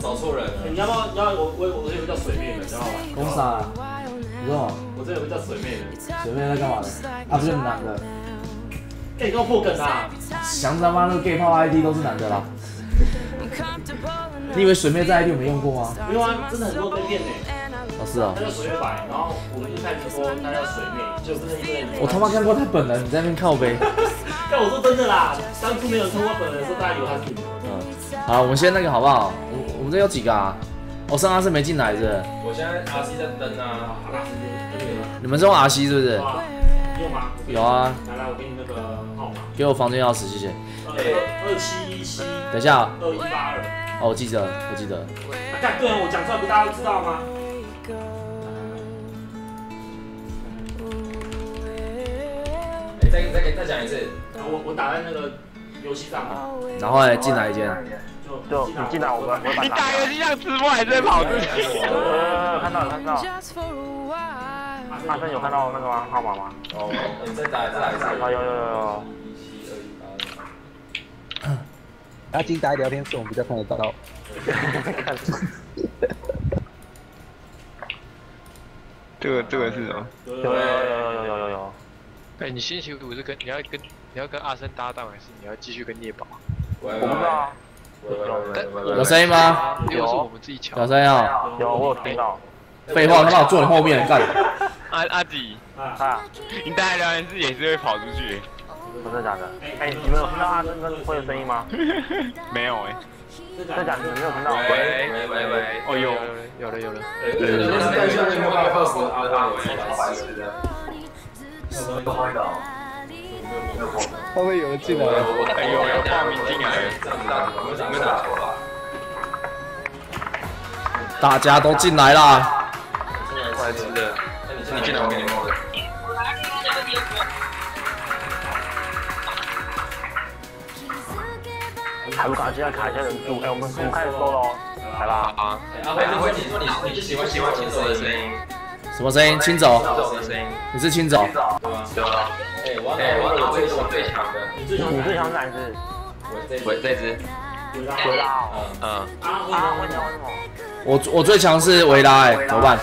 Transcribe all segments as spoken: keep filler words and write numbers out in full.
找错人了。 你要不要？要我我我有个叫水妹的，你知道吗？ 公啥？你说我这有个叫水妹的。 水妹在干嘛的？啊，不是男的。 哎，你跟我破梗啊！ 想他妈那个 gay 炮 I D 都是男的啦。你以为水妹在 I D 有没用过吗？ 没有啊，真的很多跟店呢。 哦，是啊。 他叫水月白，然后我们就开直播，他叫水妹，就真的一个人。 我他妈看过他本人，你在那边靠背。 但我说真的啦，当初没有通过本人的时候，大家以为他是你。 嗯，好，我们先那个好不好？我我们这有几个啊？我上阿是没进来是？ 我现在 R C 在登啊。 你们是用 R C 是不是？ 用吗？ 有啊。 来来，我给你那个号码。 给我房间钥匙，谢谢。 二二七一七。 等一下。 二一八二。 哦，我记得，我记得。 啊，干，对啊，我讲出来不大家都知道吗？ 哎，再再再讲一次。 我我打在那个游戏上。 然后呢，进来一间。 就你进来，我我我你打游戏像直播还在跑出去？ 呃，看到了看到了。阿生有看到那个吗？号码吗？ 哦，你再打再来一次。 啊，有有有有。 阿金打聊天室我们比较看得到。 这个这个是什么？ 有有有有有有有有。 哎，你星期五是跟你要跟你要跟阿生搭档，还是你要继续跟聂宝？ 我不知道啊。 有声音吗？ 有，是我们自己瞧。 有声音啊？ 有，我有听到。 废话，他妈我坐你后面干。 阿阿吉， 啊， 你待在聊天室也是会跑出去。 真的假的？哎，你们有听到阿生跟辉的声音吗？ 没有哎。 真的假的？你们没有听到？ 喂喂喂喂， 哦有有了有了。 对对对，那是在那个 boss 阿阿伟白痴的。 会不会有人进来？ 有有报名进来了， 这样子打，我们准备打球了。 大家都进来啦！ 白痴的， 你进来，我给你摸的。 还不赶快进来卡一下人数？哎，我们我们开始收了哦，来吧。 啊，阿辉，阿辉，你说你你是喜欢喜欢亲手的声音？ 什么声音？亲走？ 的声音。 你是亲走？ 对啊。对啊。哎，我要我要我最我最强的。 你最强是哪一只？ 我这只。 维拉哦。 嗯。 啊，维拉玩什么？ 我我最强是维拉哎，怎么办？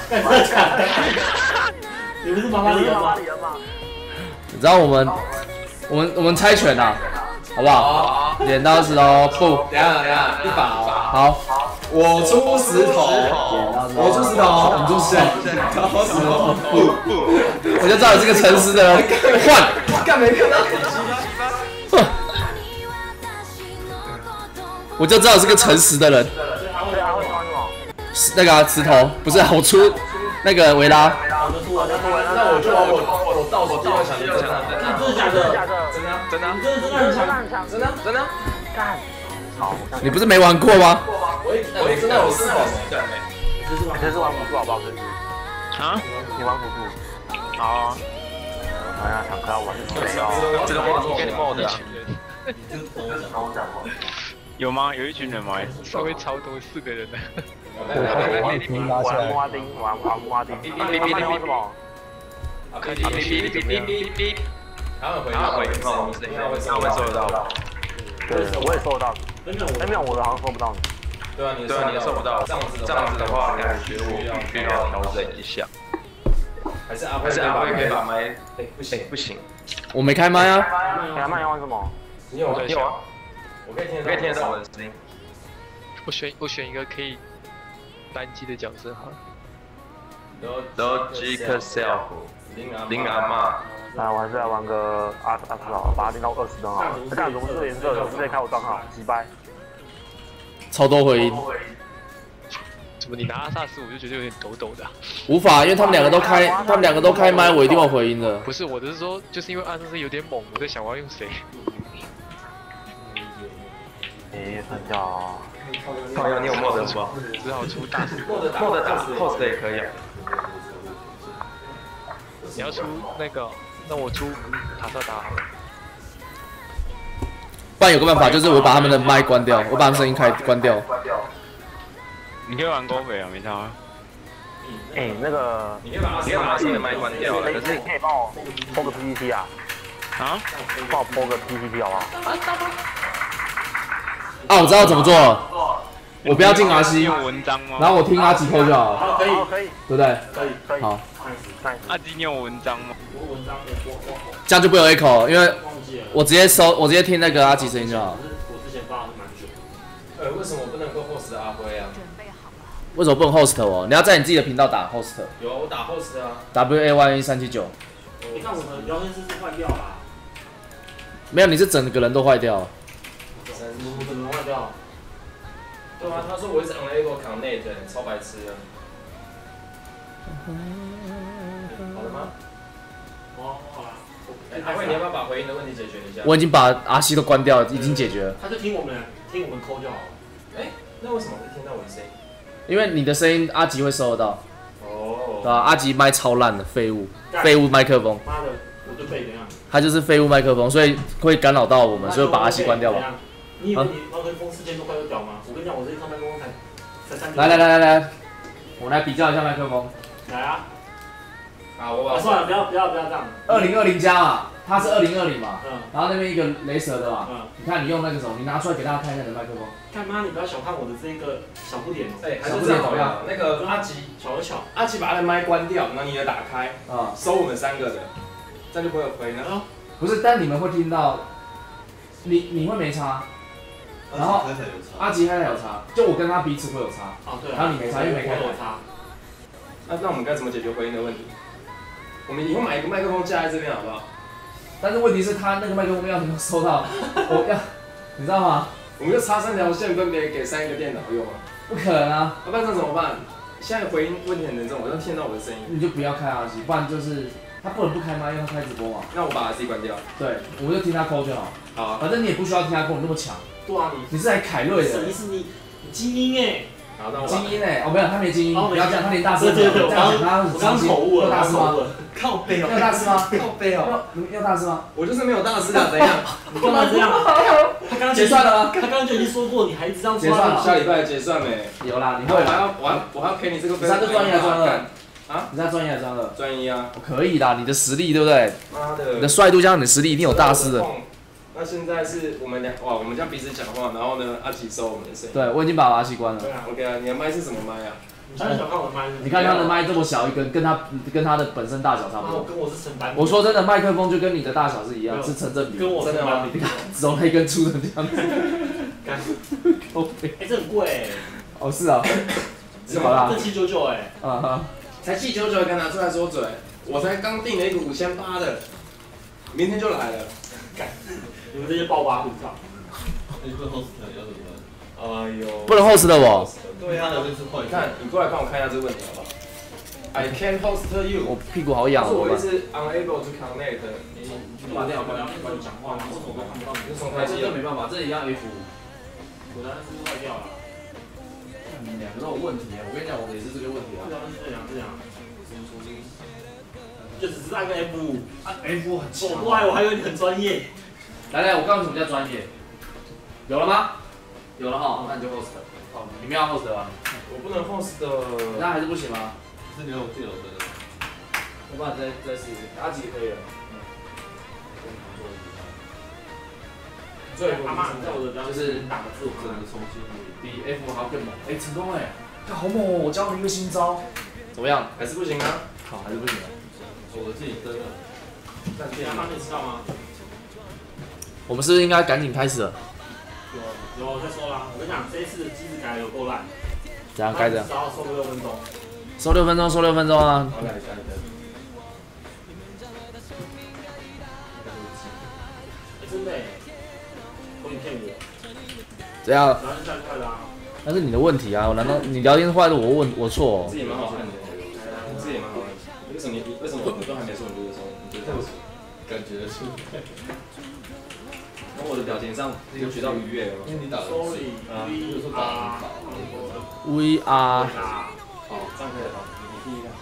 你不是妈妈里人吗？ 你知道我们我们我们猜拳呐，好不好？剪刀石头布。 等下等下，一把哦。 好， 我出石头，我出石头，你出石头，不不， 我就知道你是个诚实的人。换， 干没看到？ 哼，我就知道你是个诚实的人。 对啊，会玩什么？ 那个石头不是我出那个维拉。 那我就我我倒数第二强，第二强， 真的假的？ 假的？ 真的真的真的真的很强， 真的真的。 干。好， 你不是没玩过吗？ 我我真的有四宝对。 这是玩辅助好不好？这是。 啊？ 你玩辅助。 好啊。 哎呀，坦克要玩谁哦？ 这个我给你冒的啊。有吗？有一群人吗？稍微超多四个人的。 我听拉下玩木来。 阿丁，玩玩木阿丁。你你玩什么？ 哔哔哔哔哔哔哔。 然后回他回哦，他会他会收得到吧？ 对，我也收得到。哎，没有，我的好像收不到你。 对啊，你对啊，你收不到。这样子这样子的话，感觉我必须要调整一下。还是阿辉，还是阿辉可以把麦？哎，不行不行， 我没开麦啊。 你阿曼要玩什么？ 你有你有啊？我可以听，可以听得到我的声音。 我选我选一个可以单机的角色好了。 Logic Self， 林阿妈。 来，我还是来玩个阿阿斯好，把它定到二十分好了。看融色颜色，直接开我账号，击败。 超多回音。 怎么你拿阿萨斯我就觉得有点抖抖的、啊？ 无法，因为他们两个都开，他们两个都开麦，我一定有回音的。 不是，我的是说，就是因为阿萨斯有点猛，我在想我要用谁。 诶，分叫。 靠呀，你有莫德吗？ 只好出大师。 莫德打，莫德打 ，cos 的也可以啊。 你要出那个，那我出塔萨达好了。 不然有个办法，就是我把他们的麦关掉，我把他们声音开关掉。 你可以玩公匪啊，没差啊。 哎，那个， 你可以把你可以把自己的麦关掉，可是你可以帮我 po 个 P P T 啊？ 啊？ 帮我 po 个 P P T 好不好？ 啊，我知道怎么做了。 我不要进 R C， 用文章吗？ 然后我听阿吉扣就好了， 好，可以， 可以， 对不对？ 可以， 可以。 好， 阿吉，你有文章吗？ 我文章我我我这样就不会有 echo， 因为忘记了。 我直接搜，我直接听那个阿吉声音就好。 我之前发的蛮久。 呃，为什么不能够 host 阿辉啊？ 为什么不能 host 我？你要在你自己的频道打 host。 有，我打 host 啊。 W A Y 三七九。 你看我的聊天室是坏掉啦。 没有，你是整个人都坏掉了。 我怎么坏掉？ 对啊，他说我一直 unable connect， 超白痴的。好了吗？ 哦，好啦。 阿辉，你要不要把回音的问题解决一下？ 我已经把 R C 都关掉了，已经解决了。 他就听我们听我们抠就好了。 哎，那为什么会听到我的声音？ 因为你的声音阿吉会收得到。 哦。 对吧？阿吉麦超烂的，废物，废物麦克风。 妈的，我就背怎样？ 它就是废物麦克风，所以会干扰到我们，所以把 R C 关掉吧。 你以为你麦克风四千多块就屌吗？我跟你讲，我这一套麦克风才才三千。 来来来来来，我来比较一下麦克风。 来啊！ 啊，我把算了，不要不要不要这样。 二零二零加嘛，它是二零二零嘛， 嗯， 然后那边一个雷蛇的嘛， 嗯， 你看你用那个什么，你拿出来给大家看一下你的麦克风。 干妈，你不要小看我的这个小不点哦。 哎，还是这样好不好？那个阿吉， 巧而巧， 阿吉把他的麦关掉，然后你的打开， 啊， 收我们三个的，这样就不会有回音了。 不是，但你们会听到，你你会没差，然后阿吉开才有差，就我跟他彼此会有差， 哦对， 然后你没差，因为没开有差。 那那我们该怎么解决回音的问题？我们以后买一个麦克风架在这边好不好？ 但是问题是他那个麦克风要能够收到，我要，你知道吗？ 我们就插三条线分别给三个电脑用啊。 不可能啊！ 要不然这怎么办？现在回音问题很严重，我要听到我的声音。 你就不要开阿吉，不然就是他不能不开麦，因为他开直播嘛。 那我把 R C 关掉。 对，我们就听他抠就好。 好啊。 反正你也不需要听他抠，你那么强。 对啊，你你是来凯瑞的。 是你是你精英哎。 好，那我精英哎，哦没有，他没精英， 哦不要这样，他连大师对对对，我刚他我刚口误了， 大师吗？ 靠背哦。 有大师吗？ 靠背哦。 你有大师吗？ 我就是没有大师啊，怎样？ 你干嘛这样？他刚刚结算了吗？ 他刚刚就已经说过，你还一直这样结算了， 下礼拜结算没？ 有啦，你我会还要我还我还要赔你这个费用。 你是专业还是专二？ 啊？ 你是专业还是专二？ 专一啊。 可以啦，你的实力对不对？ 妈的。 你的帅度加上你的实力，一定有大师的。 那现在是我们俩哇，我们这样彼此讲话，然后呢，阿吉收我们的声音。 对，我已经把阿奇关了。 对啊 OK 啊，你的麦是什么麦啊？ 你想小看我的麦？ 你看他的麦这么小一根，跟他跟他的本身大小差不多。 跟我是成反比。 我说真的，麦克风就跟你的大小是一样，是成正比。 跟我真的吗？你看，只有那一根粗成这样子。 干。哎，这很贵。 哦，是啊。好啦。 这七九九哎。 啊哈。 才七九九，敢拿出来说嘴？我才刚订了一个五千八的，明天就来了。 干。你们这些暴发户操！ 你不 host 要怎么办？ 哎呦。 不能 host 的我。 对啊，你看，你过来帮我看一下这个问题好不好 ？I can't host you。 我屁股好痒， 我一直 unable to connect。 你你把电脑关掉，不要讲话，为什么我看不到你？ 就从开机。 这没办法，这也要 F。 我的是坏掉了。 你两个都有问题啊！我跟你讲，我的也是这个问题啊。 这样这样这样。就只是按个 F 五， 啊 F 很强。 我还我还以为你很专业。 来来，我告诉你什么叫专业。有了吗？有了哈，那你就 host。哦，你们要 host 吗？ 我不能 host 的。 那还是不行吗？ 是你有电脑的。 我帮你再再试一试，阿吉可以了。 对，阿妈，在我的就是打个字，我整个重新比 F 还要更猛。哎，成功哎！好猛哦！我教你一个新招。怎么样？ 还是不行啊？ 好，还是不行啊。 我自己真的。 但阿妈，你知道吗？ 我们是不是应该赶紧开始了？ 有有，我在说啦。我跟你讲，这一次的机制改的有够烂。 怎样改的？ 只要收六分钟。 收六分钟，收六分钟啊！ 好，来下一个。 真的，我你骗我。 怎样？ 聊天太快了啊！ 那是你的问题啊！我难道你聊天坏了，我问我错？ 自己蛮好看的，自己蛮好看的。为什么你为什么我都还没说你就说你就这样说？ 感觉出来。 从我的表情上有学到愉悦了吗？ 因为你打的 Sorry， 啊，有时候打很薄。 We are。 好，这样可以了。你第一个。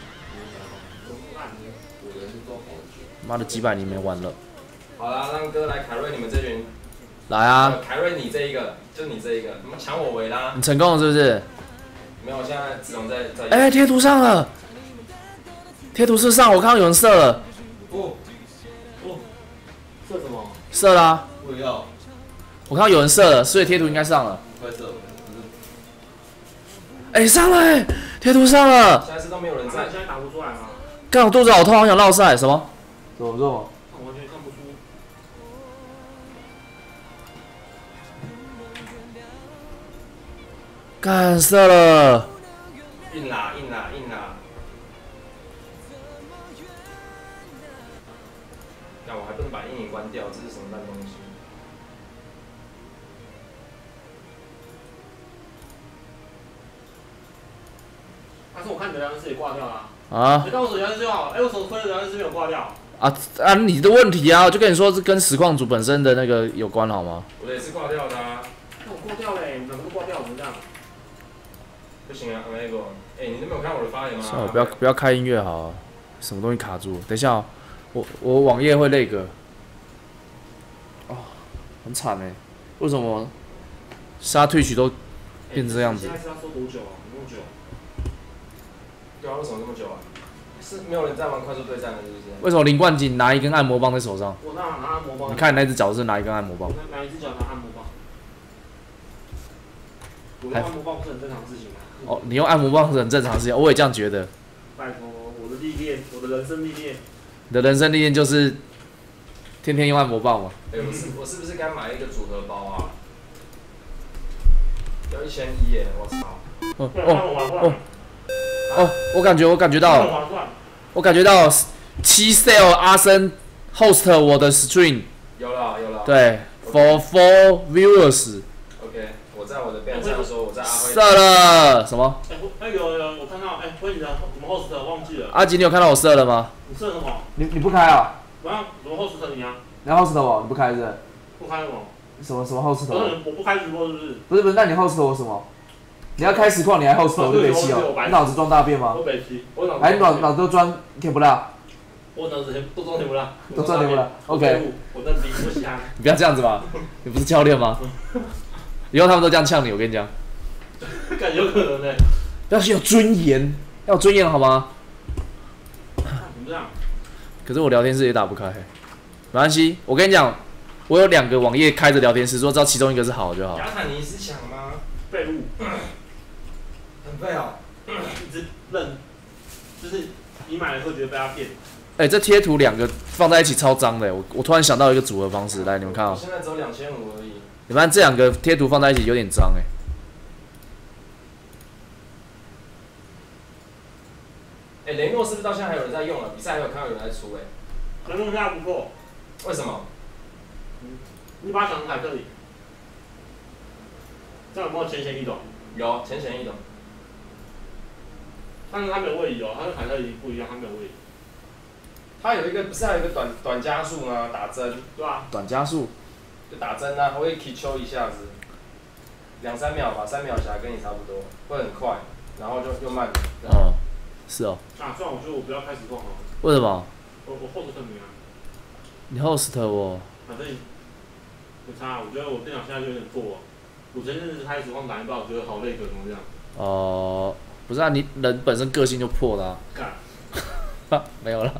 妈的，几百年没玩了。 好啦，让哥来凯瑞你们这群。 来啊！ 凯瑞你这一个，就是你这一个，你们抢我围啦！ 你成功了是不是？ 没有，我现在子龙在在。 哎、欸，贴图上了，贴图是上，我看到有人射了。 哦哦，射什么？ 射啦、啊！ 我也要。 我看到有人射了，所以贴图应该上了。 快射！ 哎、欸，上了、欸，贴图上了。 现在是都没有人在，现在打不出来吗？ 干，我肚子好痛，好想落赛。什么？怎么做？ 我完全看不出。 干射了。 硬啦，硬啦，硬啦。那我还不能把阴影关掉，这是什么烂东西？但是我看你的聊天室也挂掉了。啊？你告诉我聊天室就好。哎，为什么推的聊天室没有挂掉？啊啊！你的问题啊，我就跟你说是跟实况组本身的那个有关，好吗？ 我的也是挂掉的啊。那我挂掉嘞，两个都挂掉，怎么这样？不行啊，那个，哎，你都没有看我的发言吗？ 算了，不要不要开音乐好了，什么东西卡住？等一下、喔，我我网页会那个。哦，很惨哎，为什么杀退曲都变成这样子？ 现在是要说多久啊？那么久？对啊，为什么这么久啊？是没有人在玩快速对战的，是不是？ 为什么林冠景拿一根按摩棒在手上？ 我拿拿按摩棒。 你看你那只脚是拿一根按摩棒。 哪一只脚拿按摩棒？我用按摩棒不是很正常的事情吗？ 哦，你用按摩棒是很正常的事情，我也这样觉得。 拜托，我的历练，我的人生历练。 你的人生历练就是天天用按摩棒嘛？ 哎、欸，我是我是不是该买一个组合包啊？要一千一耶！我操！ 哦哦哦哦！我感觉我感觉到，我感觉到七 sale 阿森 host 我的 stream。 有了有了。 对 ，for four viewers。OK， 我在我的边上说我在阿辉。 射了什么？ 哎、欸，哎有有，我看到哎，辉你的怎么 host 忘记了？ 阿吉，你有看到我射了吗？ 你射什么？ 你你不开啊？ 我要怎么 host 你啊？ 你要 host 我，你不开是不是？ 不开什么？ 什么什么 host 我？ 我不开直播是不是？ 不是不是，那你 host 我什么？你要开实况，你还 host 我就北七哦？你脑子装大便吗？ 我北七，我脑子。 还脑脑子都装甜不辣？ 我脑子都装甜不辣。 都装甜不辣 ？OK。 我认逼不香。 你不要这样子吧，你不是教练吗？以后他们都这样呛你，我跟你讲。 感觉有可能呢、欸。 要是有尊严，要有尊严好吗？ 怎么这样？ 可是我聊天室也打不开，没关系，我跟你讲，我有两个网页开着聊天室，如果知道其中一个是好就好。 亚坦尼是抢吗？废物，很废哦，一直认，就是你买了会觉得被他骗。 哎、欸，这贴图两个放在一起超脏的，我我突然想到一个组合方式，来你们看啊、喔。 现在只有两千五而已。 你们看这两个贴图放在一起有点脏哎。 哎、欸，雷诺是不是到现在还有人在用啊？比赛还有看到有人在出哎、欸。雷诺现在不错。为什么？嗯，你把它想成凯特里。这样有没有浅显易懂？有，浅显易懂。但是它没有位移哦，它跟凯特里不一样，它没有位移。它有一个不是还有一个短短加速吗？打针。对啊。 短加速。 就打针啊，它会 K 秋一下子，两三秒吧，三秒起来跟你差不多，会很快，然后就又慢。 哦，是哦。 啊，算了，我觉得我不要开始逛好了。 为什么？ 我我 host 你啊。 你 host 我？ 反正没差，我觉得我电脑现在就有点破。我前阵子开始光打一爆，我觉得好累，怎么这样？ 哦、呃，不是啊，你人本身个性就破了、啊。干。没有了。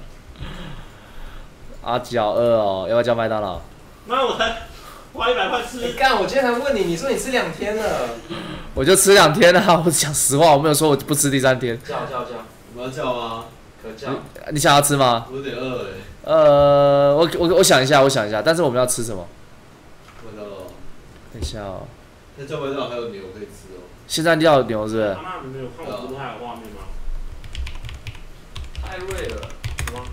阿角二哦，要不要叫麦当劳？ 妈，我才花一百块吃。你干、欸，我今天才问你，你说你吃两天了。我就吃两天啊，我讲实话，我没有说我不吃第三天。 叫叫叫， 我要叫吗？ 可叫。 你, 你想要吃吗？ 我有点饿哎、 欸。呃，我我我想一下，我想一下，但是我们要吃什么？ 麦当劳。 等一下哦。 那叫麦当劳还有牛可以吃哦。 现在要牛是不是？ 阿妈，你们有看我不是还有画面吗？太累了。什么？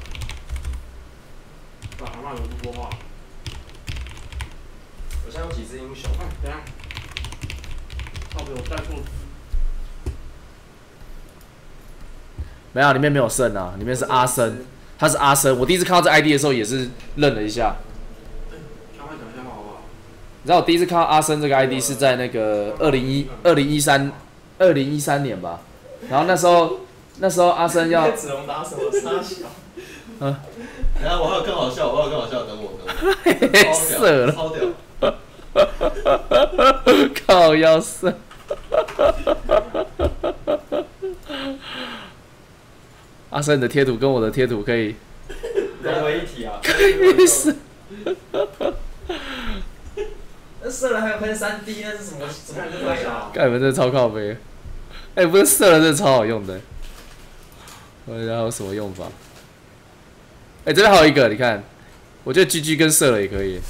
阿妈怎么不说话？我现在有几只英雄？哎，等下，靠北，我带错只。 没有，里面没有圣啊，里面是阿森，他是阿森。我第一次看到这 I D 的时候也是愣了一下。 赶快讲一下好不好？ 你知道我第一次看到阿森这个 I D 是在那个二零一二零一三二零一三年吧，然后那时候那时候阿森要。 子龙打什么杀小？ 嗯。 等下我还有更好笑，我还有更好笑，等我等我。 色了。 超屌。 靠腰色。阿森，你的贴图跟我的贴图可以融为一体啊！ 可以是。 那射了还有喷三 D， 那是什么什么鬼啊？ 干，你们真的超靠背。 哎、欸，不是射了，真的超好用的。我不知道有什么用法。哎、欸，这边还有一个，你看，我觉得 G G 跟射了也可以。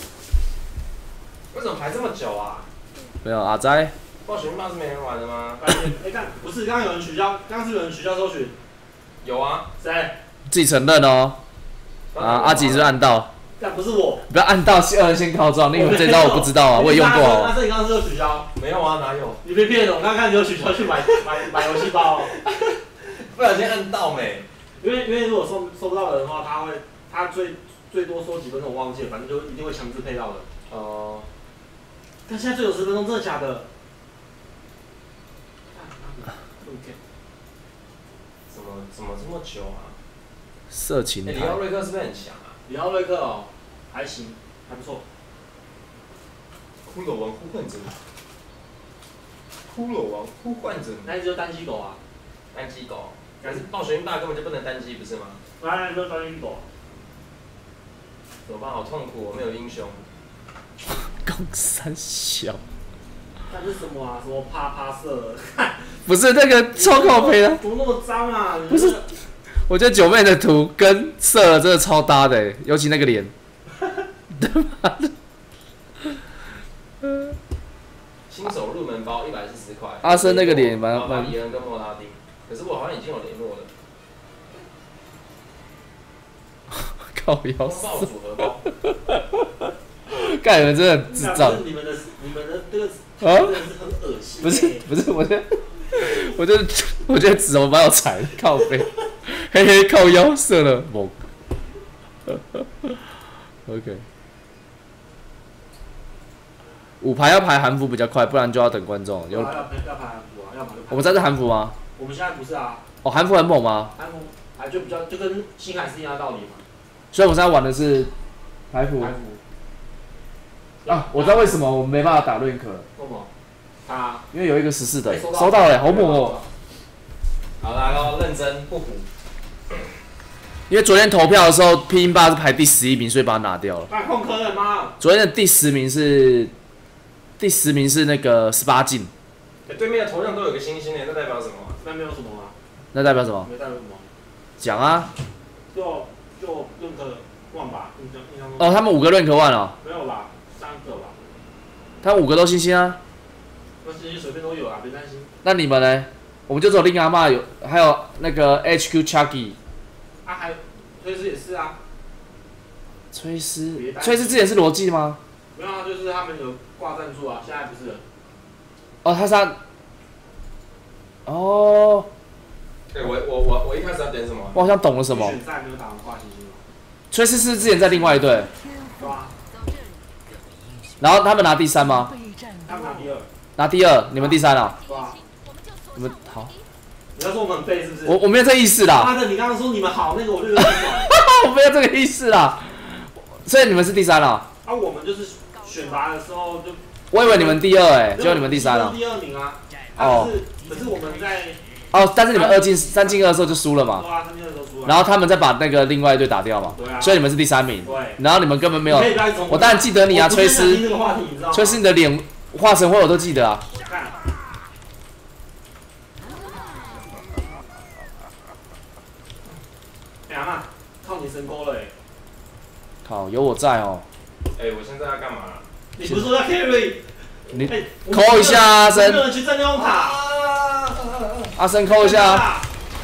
为什么排这么久啊？ 没有阿斋。 暴雪密码是没人玩的吗？ 哎，看，不是，刚刚有人取消，刚刚是有人取消搜寻。 有啊， 谁？ 自己承认哦。啊，阿吉是不是按到？ 但不是我。 不要按到二人先靠装，那个这招我不知道啊，我也用过哦。 那是你刚刚是有取消？ 没有啊，哪有？ 你被骗了，我刚看你有取消去买买买游戏包， 不小心按到没？ 因为因为如果收收不到的话，他会他最最多收几分钟我忘记了，反正就一定会强制配到的。 哦。 但现在最有十分钟，真的假的？ 怎么怎么这么久啊？ 色情欸。里奥瑞克是不是很强啊？ 里奥瑞克哦，还行，还不错。 骷髅王呼唤者，骷髅王呼唤者， 那一只就单机狗啊， 单机狗。可是暴雪英大根本就不能单机，不是吗？ 那就单机狗。 怎么办？好痛苦，我没有英雄。 公三小。 那是什么啊？什么啪啪色？ 不是那个超靠背的。 怎么那么脏啊？ 不是，我觉得九妹的图跟色了真的超搭的，尤其那个脸。他妈的。 新手入门包一百四十块。 阿森那个脸蛮蛮。 伊恩跟莫拉丁，可是我好像已经有联络了。 靠腰。 风暴组合包。 干，你们真的很智障。 你们的你们的这个啊， 真的是很恶心。 不是不是，我觉得我觉得我觉得指头蛮有才，靠背，嘿嘿靠腰射了猛。OK。五排要排韩服比较快，不然就要等观众。 有要要排韩服啊，要排。 我们在这韩服吗？ 我们现在不是啊。 哦，韩服很猛吗？ 韩服还就比较就跟星海是一样的道理嘛。 所以我们现在玩的是排服。 排服。 啊，我知道为什么我们没办法打瑞克了。 为什么？他因为有一个十四的，收到了，好猛哦！ 好啦，然后认真不补。 因为昨天投票的时候，拼音霸是排第十一名，所以把它拿掉了。 那控科了吗？ 昨天的第十名是第十名是那个十八禁。 哎，对面的头像都有个星星诶，那代表什么？ 那没有什么啊。 那代表什么？ 没代表什么？ 讲啊。 就就认可万吧，印象印象中。 哦，他们五个认可万哦。 没有吧，三个吧。 他们五个都星星啊。 那星星随便都有啊，别担心。 那你们呢？我们就只有令阿妈有，还有那个 H Q Chucky。 啊，还崔斯也是啊。 崔斯，崔斯之前是罗技吗？ 没有啊，就是他们有挂赞助啊，现在不是了。 哦，他是他。哦。 对，我我我我一开始要点什么？ 我好像懂了什么。 选赛没有打完挂星星吗？ 崔斯是之前在另外一队。 对啊。 然后他们拿第三吗？ 他们拿第二。 拿第二，你们第三啊？ 对啊。 你们好。 你要说我们很废是不是？ 我我没有这个意思啦。 妈的，你刚刚说你们好，那个我就有点爽。 我没有这个意思啦。所以你们是第三了。 啊，我们就是选拔的时候就。 我以为你们第二哎，结果你们第三了。 第二名啊。哦。可是我们在。 哦，但是你们二进三进二的时候就输了嘛。 对啊，三进二的时候输了。 然后他们再把那个另外一队打掉嘛。 对啊。 所以你们是第三名。 对。 然后你们根本没有。我当然记得你啊，崔斯。崔斯，你的脸化成灰我都记得啊。 哎呀，靠你神钩了哎！ 靠，有我在哦。 哎，我现在要干嘛？ 你不是说要 carry？ 你扣一下阿森。 有没有人去占用塔？ 阿森扣一下。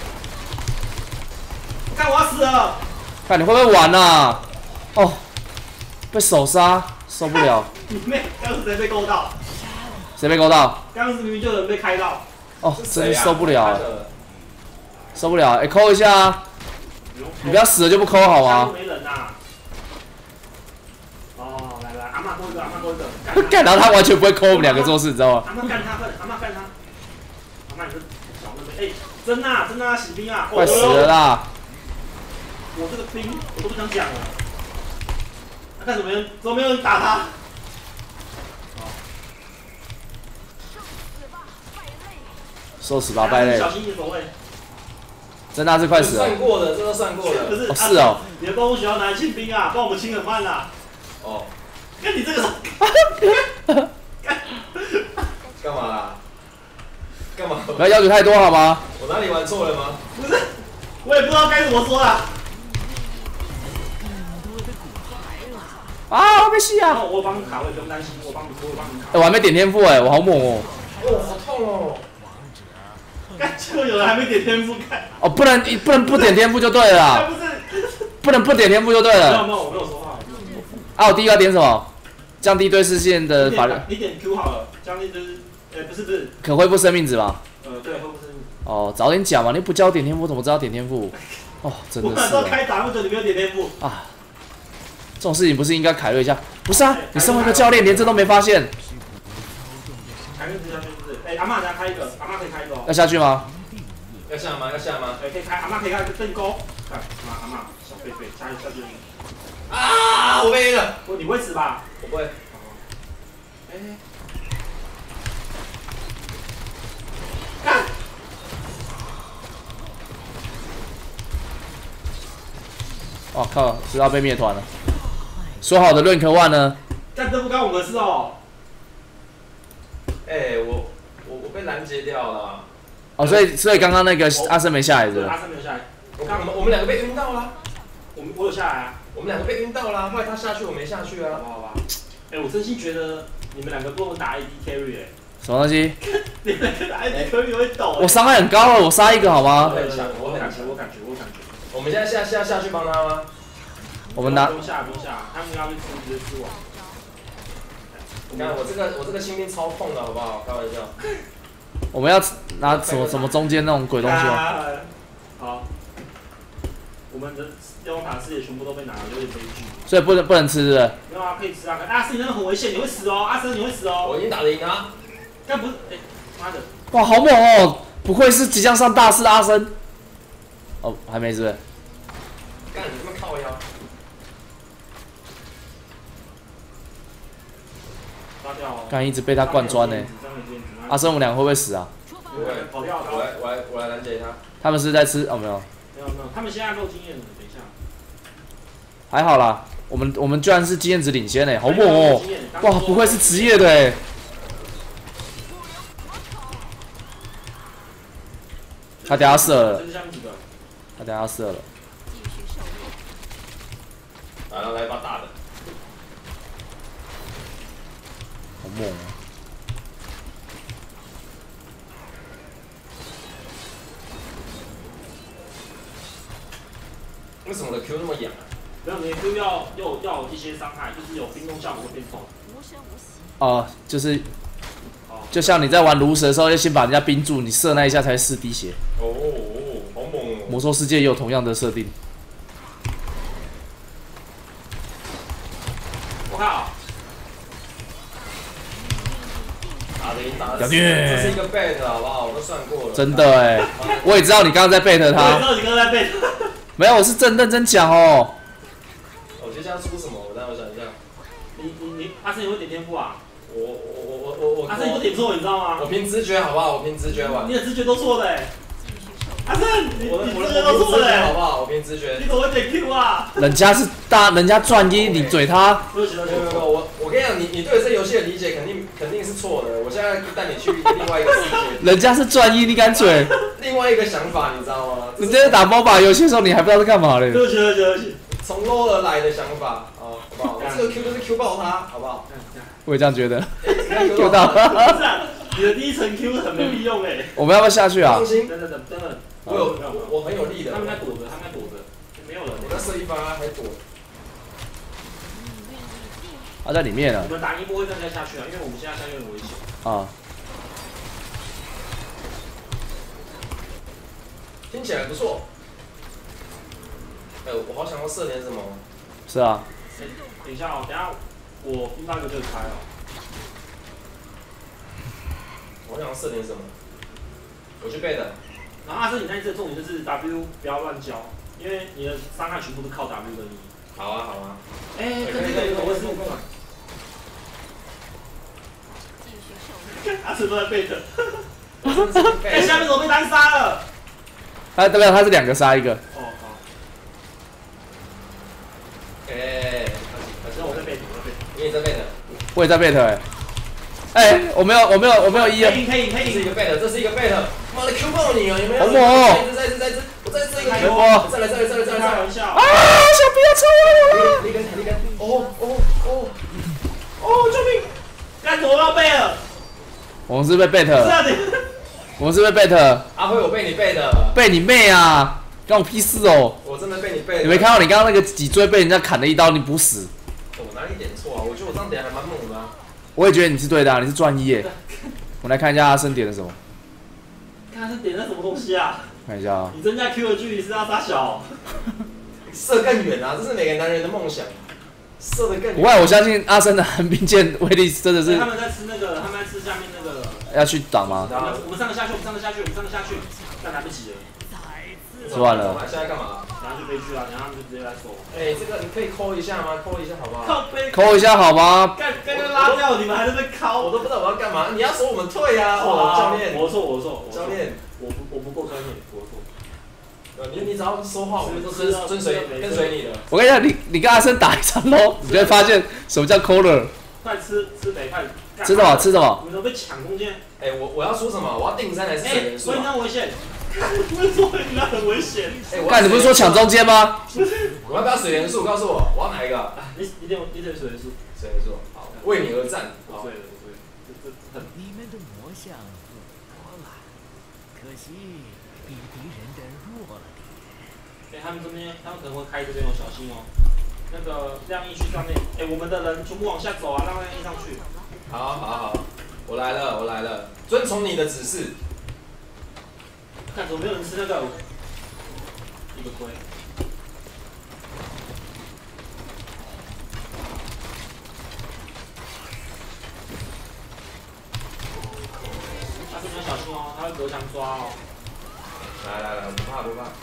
看我要死了！ 看你会不会玩啊？哦，被手杀，受不了。 你妹！刚刚谁被勾到？ 谁被勾到？ 刚刚是明明就有人被开到。 哦，真的受不了，受不了！哎，扣一下啊！你不要死了就不扣好吗？ 没人呐。哦，来来，阿嬷扣一个，阿嬷扣一个。 干，然后他完全不会扣我们两个做事，你知道吗？ 阿嬷干他，快点！阿嬷干他。阿嬷你这小妹妹，哎，真呐真呐，洗兵啊！ 快死了啦！ 我这个兵我都不想讲了。他看怎么样？怎么没有人打他？ 受死吧，败类！ 小心一点走位。 真的是快死了。 算过的，这都算过的。 不是， 哦是哦。 你的公务学校拿来清兵啊，帮我们清很慢啊。 哦。 看你这个。 干嘛啦？ 干嘛？ 不要要求太多好吗？ 我哪里玩错了吗？ 不是，我也不知道该怎么说啦。 啊，我被吸啊！ 我帮你卡位，不用担心，我帮你，我帮你卡。 哎，我还没点天赋哎，我好猛哦！ 哦，好痛哦！ 干，结果有人还没点天赋看。 哦，不能不能不点天赋就对了啦， 不是， 不能不点天赋就对没有了。 没有，我没有说话。 啊，我第一个要点什么？降低对视线的法律。 你点 Q 好了，降低就是，呃，不是不是。 可恢复生命值吗？ 呃，对，恢复生命。 哦，早点讲嘛！你不教点天赋，怎么知道点天赋？哦，真的是。 我哪知道开打，为什么你没有点天赋？ 啊，这种事情不是应该凯瑞一下？不是啊，你身为一个教练，连这都没发现。 凯瑞直下去是不是？哎，阿嬷，等下开一个，阿嬷可以开一个哦。 要下去吗？ 要下吗？要下吗？ 对，可以开，阿嬷可以开一个正勾。看，阿嬷，阿嬷，小贝贝，下去下去。 啊！我被 A 了。 不，你会死吧？ 我不会。 哎。看。 哦靠！知道被灭团了。说好的论科万呢？ 但这不干我们的事哦。 哎，我我我被拦截掉了。 哦，所以所以刚刚那个阿生没下来是吧？ 阿生没有下来。 我刚我们我们两个被晕到了。 我们我有下来啊。 我们两个被晕到了，后来他下去，我没下去啊。 好吧好吧。哎，我真心觉得你们两个不能打 A D carry 哎。 什么东西？ 你们两个打 A D carry 会抖。 我伤害很高了，我杀一个好吗？ 我很强， 我感觉我感觉我感觉。 我们现在下下下去帮他吗？ 我们拿。 不用下不用下，他们要去吃直接吃完。 你看我这个我这个新兵超痛的好不好？开玩笑。 我们要拿什么什么中间那种鬼东西吗？好。我们的电光塔视野全部都被拿了，有点悲剧。 所以不能不能吃是不是？ 没有啊，可以吃啊。阿生，你那个很危险，你会死哦，阿生你会死哦。 我已经打得赢啊。 但不是，哎，妈的！ 哇，好猛哦！不愧是即将上大四的阿生。哦，还没是不是？ 干你他妈靠腰！ 干一直被他贯穿呢。阿生，我们两个会不会死啊？ 不会，跑掉了。 我来我来我来拦截他。 他们是在吃哦没有。 没有没有，他们现在够经验了，等一下。 还好啦，我们我们居然是经验值领先呢，好猛哦！哇，不愧是职业的哎。他等下射了。他等下射了。 来了，来一把大的。 好猛啊！ 为什么我的 Q 那么痒啊？ 没有，你的 Q 要要要有一些伤害，就是有冰冻效果会变痛。 哦，就是，就像你在玩炉石的时候，要先把人家冰住，你射那一下才四滴血。 哦哦，好猛哦！ 魔兽世界也有同样的设定。 我靠！ 打得赢，打得死。这是一个 bet 好不好？我都算过了。 真的哎，我也知道你刚刚在 bet 他。 我知道你刚刚在 bet。 没有，我是真认真讲哦。 我接下来出什么？我让我想一下。 你你你，阿生你会点天赋啊？ 我我我我我我。 阿生你不点错，你知道吗？ 我凭直觉好不好？我凭直觉玩。 你的直觉都错的哎。阿生，你我的我的直觉都错的好不好？我凭直觉。 你怎么会点 Q 啊？ 人家是大，人家专一，你嘴他。 没有没有没有，我我跟你讲，你你对这游戏的理解肯定肯定是错的。我现在带你去另外一个世界。 人家是专一，你敢嘴？ 另外一个想法，你知道吗？ 你在打 M O B A 游戏的时候，你还不知道在干嘛嘞？ 对不起对不起对不起。 从 low 而来的想法啊，好不好？我这个 Q 就是 Q 爆他，好不好？ 我也这样觉得。 Q 到。 不是啊，你的第一层 Q 很没利用哎。 我们要不要下去啊？ 放心， 真的真的， 我有我很有力的。 他们在躲着，他们在躲着，没有人。 我在射一发还躲。 他在里面啊。 你们打一波会再下去啊，因为我们现在下去很危险。 啊。 听起来不错。哎，我好想要射点什么。 是啊。 哎，等一下哦，等一下我第八个就开了。 我想要射点什么？我去背的。 然后阿生，你那一次的重点就是 W 不要乱交，因为你的伤害全部都靠 W 的你。 好啊，好啊。 哎，可以可以，我是。阿生都在背着。哎，下面怎么被单杀了？ 他对不对？他是两个杀一个。 哦好。 哎， 反正我在背，我在背， 你也在背的。 我也在 bet 哎。 哎，我没有，我没有，我没有一啊。 可以可以可以，这是一个 bait， 这是一个 bait。妈的 Q 爆你啊！有没有？ 好猛哦！ 再再再再，我再这一个开 Q， 播， 再来再来再来再来！ 开玩笑啊！小不要抽我了！ 立根立根，哦哦哦哦！救命！ 干什么要贝尔？ 我们是被 bait， 是啊你， 我们是被 bait， 阿辉，我被你 bait 的， 被你妹啊！关我屁事哦！ 我真的被你 bait。 你没看到你刚刚那个脊椎被人家砍了一刀，你不死？ 我哪里点错啊？我觉得我这样点还蛮猛的。 我也觉得你是对的、啊，你是专一耶。我来看一下阿生点了什么。 看他是点了什么东西啊？ 看一下啊。 你增加 Q 的距离是要杀小， 射更远啊！这是每个男人的梦想，射得更远。 不过我相信阿生的寒冰剑威力真的是。 他们在吃那个，他们在吃下面那个。 要去挡吗？ 我们我们上得下去，我们上得下去，我们上得下去，但来不及了。 吃完了。 现在干嘛？ 然后就飞去了，然后他们就直接来守。 哎，这个你可以抠一下吗？抠一下好不好？ 靠背。 抠一下好吗？ 刚刚刚拉掉，你们还在那抠， 我都不知道我要干嘛。你要说我们退啊！哇，教练， 我错我错， 教练， 我不我不够专业，我错。 你你只要说话，我们都遵遵随跟随你的。 我跟你讲，你你跟阿生打一场喽，你就会发现什么叫 caller。 快吃吃北快。 吃什么？吃什么？ 你们都被抢空间。 哎，我我要说什么？我要定三还是水元素？ 所以那危险。不是说你那很危险。 干，你不是说抢中间吗？ 我要不要水元素？告诉我，我要哪一个？ 你一定一定水元素。 水元素，好，为你而战。 不对了，不对，这这很。 你们的魔像很多了，可惜比敌人的弱了点。 哎，他们这边，他们可能会开这边哦，小心哦。那个亮翼去上面，哎，我们的人全部往下走啊，让亮翼上去。 好，好，好，我来了，我来了，遵从你的指示。 看，怎么没有人吃那个？一个龟。他这边小心哦，他会隔墙抓哦。 来来来，不怕不怕。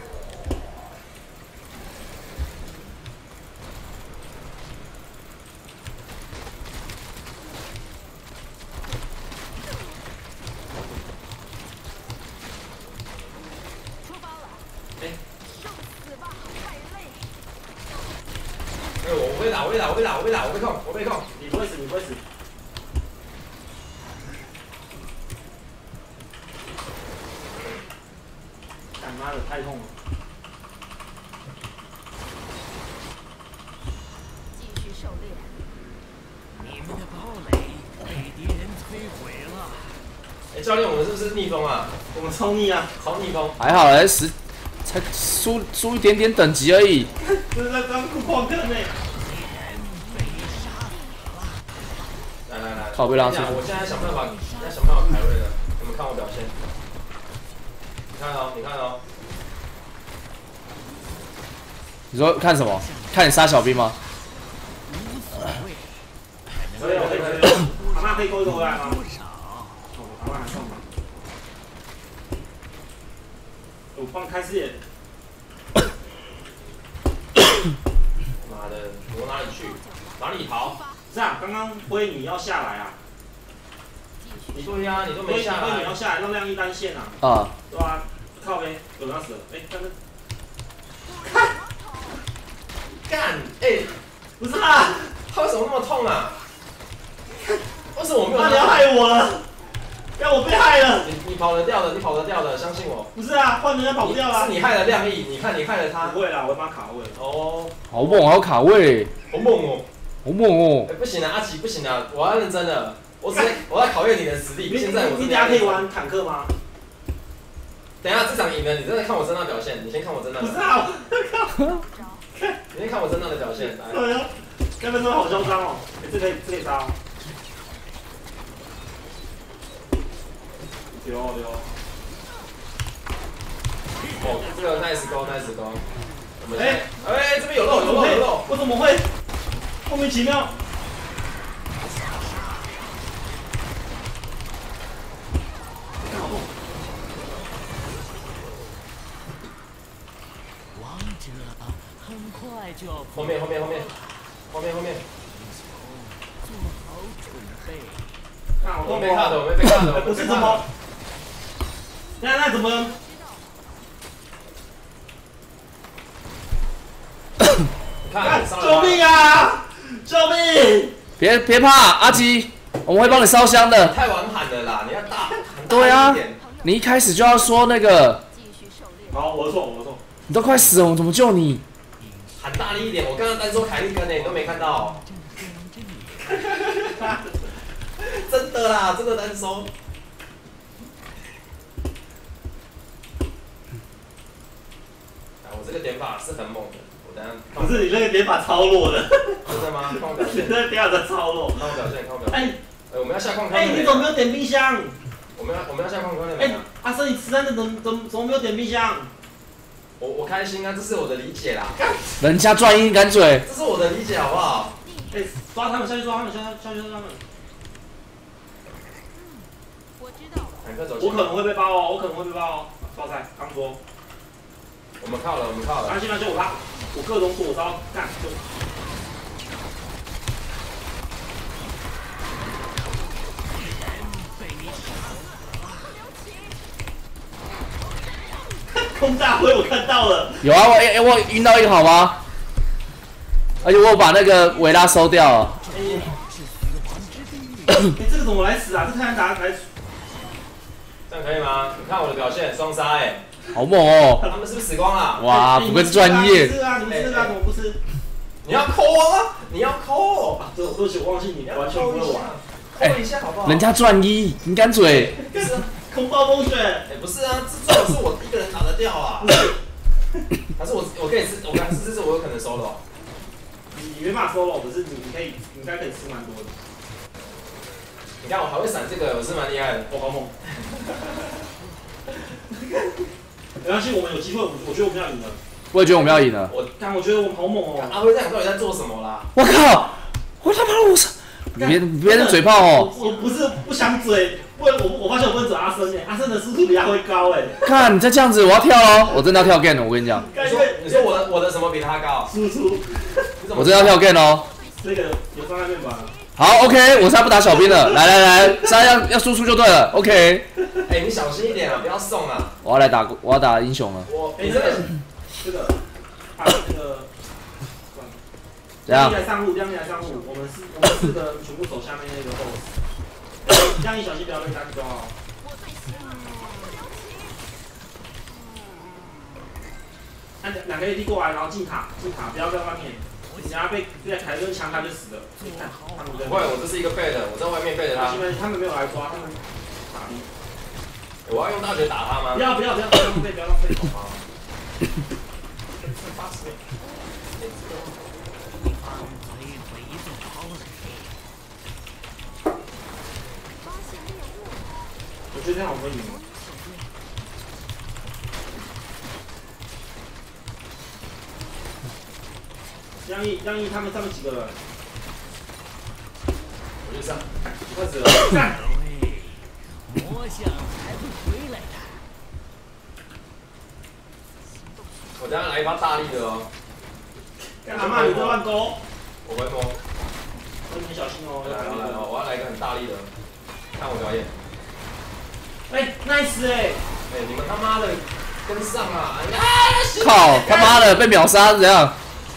哎，我我被打，我被打，我被打，我被打，我被控，我被控。 你不会死，你不会死。干妈的太痛了。 继续狩猎。你们的堡垒被敌人摧毁了。 哎，教练，我们是不是逆风啊？ 我们超逆啊， 超逆风。 还好嘞，十才输输一点点等级而已。 这是在当酷矿坑呢。 来来来， 靠背拉出。 我现在想办法，现在想办法凯瑞了。你们看我表现。你看哦，你看哦。 你说看什么？看你杀小兵吗？ 可以，可以，可以。阿妈可以勾一个回来吗？阿妈还送吗？我帮开视野。 妈的，我哪里去？哪里逃？ 是啊，刚刚辉你要下来啊。 你对呀，你都没下来。 辉你要下来，让亮一单线啊。 啊。 对吧？靠呗，有人要死了。哎，但是。看。 干！哎， 不是啊， 他为什么那么痛啊？为什么我没有？ 那你要害我了，要我被害了。 你你跑得掉的，你跑得掉的，相信我。 不是啊，换人家跑不掉啊。 是你害了亮翼，你看你害了他。 不会啦，我把卡位。 哦。 好猛，好卡位。 好猛哦。 好猛哦。 哎，不行啊，阿奇不行啊，我要认真的，我只我在考验你的实力。现在我你等下可以玩坦克吗？ 等一下这场赢了，你真的看我真的表现。你先看我真的。 不是啊， 你先看我真的的表现。 对啊，那边真的好嚣张哦！哎，这可以这可以杀哦。丢丢。 哦，这个 nice 高 nice 高。哎哎，这边有肉有肉有肉， 我怎么会？莫名其妙。 后面后面后面后面后面， 做好准备。 我没看的，我没被看的， 不是怎么？那那怎么？ 看， 救命啊！救命！ 别别怕，阿基， 我们会帮你烧香的。 太晚喊了啦，你要大。 对啊，你一开始就要说那个。 好，我的错，我的错。 你都快死了，我怎么救你？ 喊大力一点！我刚刚单说凯利根呢，你都没看到。真的啦，真的单收。我这个点法是很猛的，我等下。 不是你那个点法超弱的。 真的吗？看我表现。 你那个点法真超弱。 看我表现，看我表现。 哎， 我们要下矿坑。 哎，你怎么没有点冰箱？ 我们要我们要下矿坑了没？ 哎，阿生，你吃蛋的怎怎怎么没有点冰箱？ 我我开心啊，这是我的理解啦。 人家赚一干嘴。 这是我的理解，好不好？ 哎，抓他们下去，抓他们下去，下去抓他们。 我知道。 我可能会被包哦，我可能会被包哦。包菜，刚说。 我们靠了，我们靠了。 安心安心，我拉，我各种躲招，干就。空大辉我看到了。 有啊，我哎我晕到一个好吗？而且我有把那个维拉收掉了。 哎，这个怎么来死啊？这太难打来。 这样可以吗？你看我的表现，双杀哎。 好猛哦！ 他们是不是死光了？ 哇，不愧是专业。 是啊，你们吃那个怎么不吃？ 你要抠啊！你要抠。 啊，对不起，我忘记你完全不会玩。 抠一下好不好？ 人家赚一，你干嘴。 空暴风雪。 哎，不是啊，这最好是我一个人打得掉啊。还是我我可以吃，我看这次我有可能 solo。 你没办法 solo，可是你你可以，你应该可以吃蛮多的。 你看我还会闪这个，我是蛮厉害的。 我好猛。没关系，我们有机会，我我觉得我们要赢了。 我也觉得我们要赢了。 我但我觉得我们好猛哦。 阿辉在到底在做什么啦？ 我靠！我他妈我操！你别你别人嘴炮哦。 我不是不想嘴，我我我发现我不能嘴阿生诶，阿生的速度比阿辉高诶。 看你再这样子，我要跳喽！我真的要跳 game 了，我跟你讲。 你说你说我的我的什么比他高？ 输出。 我真的要跳 game 哦。 这个有方案面板。 好 ，OK， 我现在不打小兵了。来来来，现在要要输出就对了 ，OK。 哎，你小心一点啊，不要送啊！ 我要来打，我要打英雄了。 我哎，这个这个啊这个。 怎样？ 亮一来上路，亮一来上路，我们四我们四个人全部走下面那个 boss。亮一小心不要被单抓哦。那两两个 A D 过来，然后进塔，进塔，不要在外面。你要被被凯伦强他就死了。你看他们不会，我这是一个背的，我在外面背着他。 他们没有来抓，他们打你。 我要用大绝打他吗？ 不要不要不要不要浪费，不要浪费。八十倍。我觉得这样我们赢了。杨毅，杨毅他们上面几个人？ 我就上，开始了。干！ 魔像还会回来的。 我等下来一发大力的哦。 干阿妈，你在乱勾。 我会摸。 你小心哦。 来了来了，我要来一个很大力的，看我表演。 哎 ，nice 哎！ 哎，你们他妈的跟上啊！ 靠，他妈的被秒杀是怎样？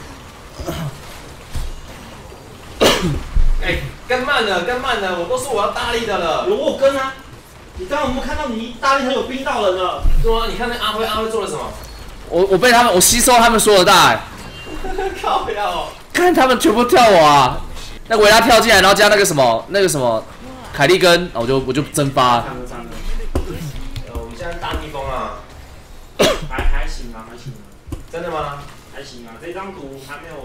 哎，跟慢了，跟慢了，我都说我要大力的了。 有我跟啊！你刚刚有没有看到你大力很有冰到人了？ 对啊，你看那阿辉，阿辉做了什么？ 我我被他们，我吸收他们所有的大哎。 靠腰、哦！ 看他们全部跳我啊！那维拉跳进来，然后加那个什么，那个什么凯利根，我就我就蒸发。 呃，我们现在大逆风啊！ 还还行啊，还行啊。 真的吗？ 还行啊，这张图还没有。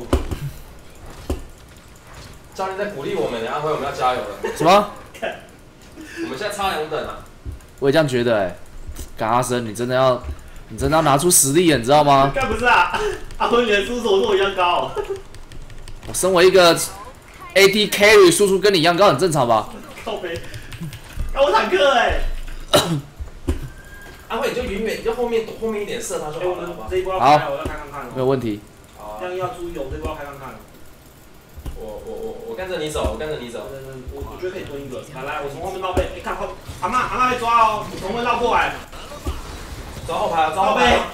教练在鼓励我们，阿辉，我们要加油了。 什么？ 我们现在差两等啊！ 我也这样觉得哎、欸。赶阿生，你真的要，你真的要拿出实力了，你知道吗？ 干不是啊，阿辉你的输出跟我一样高。 我身为一个 A D carry 输出跟你一样高，很正常吧？ 靠北，高我坦克哎、欸。 阿辉，你就远远，你就后面后面一点射他就好了，好不好？ 这一波要开，我要开看看。 没有问题。 好。这样要注意，我这一波要开看看。 我我我我跟着你走，我跟着你走。 我我觉得可以蹲一个。来来，我从后面绕背，哎、欸，看后，阿妈阿妈被抓哦，你从后面绕过来。 抓后排啊，抓后排、啊。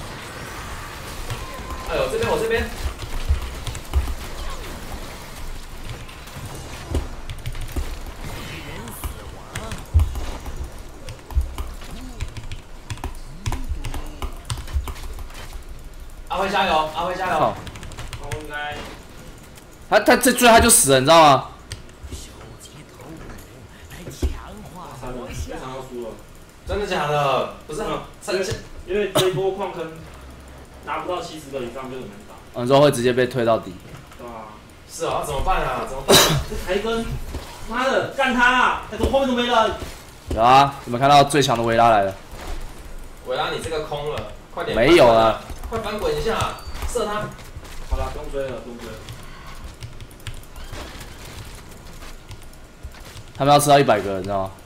哎呦，这边我这边。 阿辉加油，阿辉加油！ 我应该， 他他这最后他就死了，你知道吗？ 非常要输了。 真的假的？不是，真的， 因为这一波矿坑拿不到七十个以上就很难打。 嗯，之后会直接被推到底。 对啊。 是啊，怎么办啊？怎么办？ 这台根，妈的，干他啊！他怎么后面都没人？ 有啊，你们看到最强的维拉来了。 维拉，你这个空了，快点。 没有了。 快翻滚一下，射他。 好了，不用追了，不用追了。 他们要吃到一百个，你知道吗？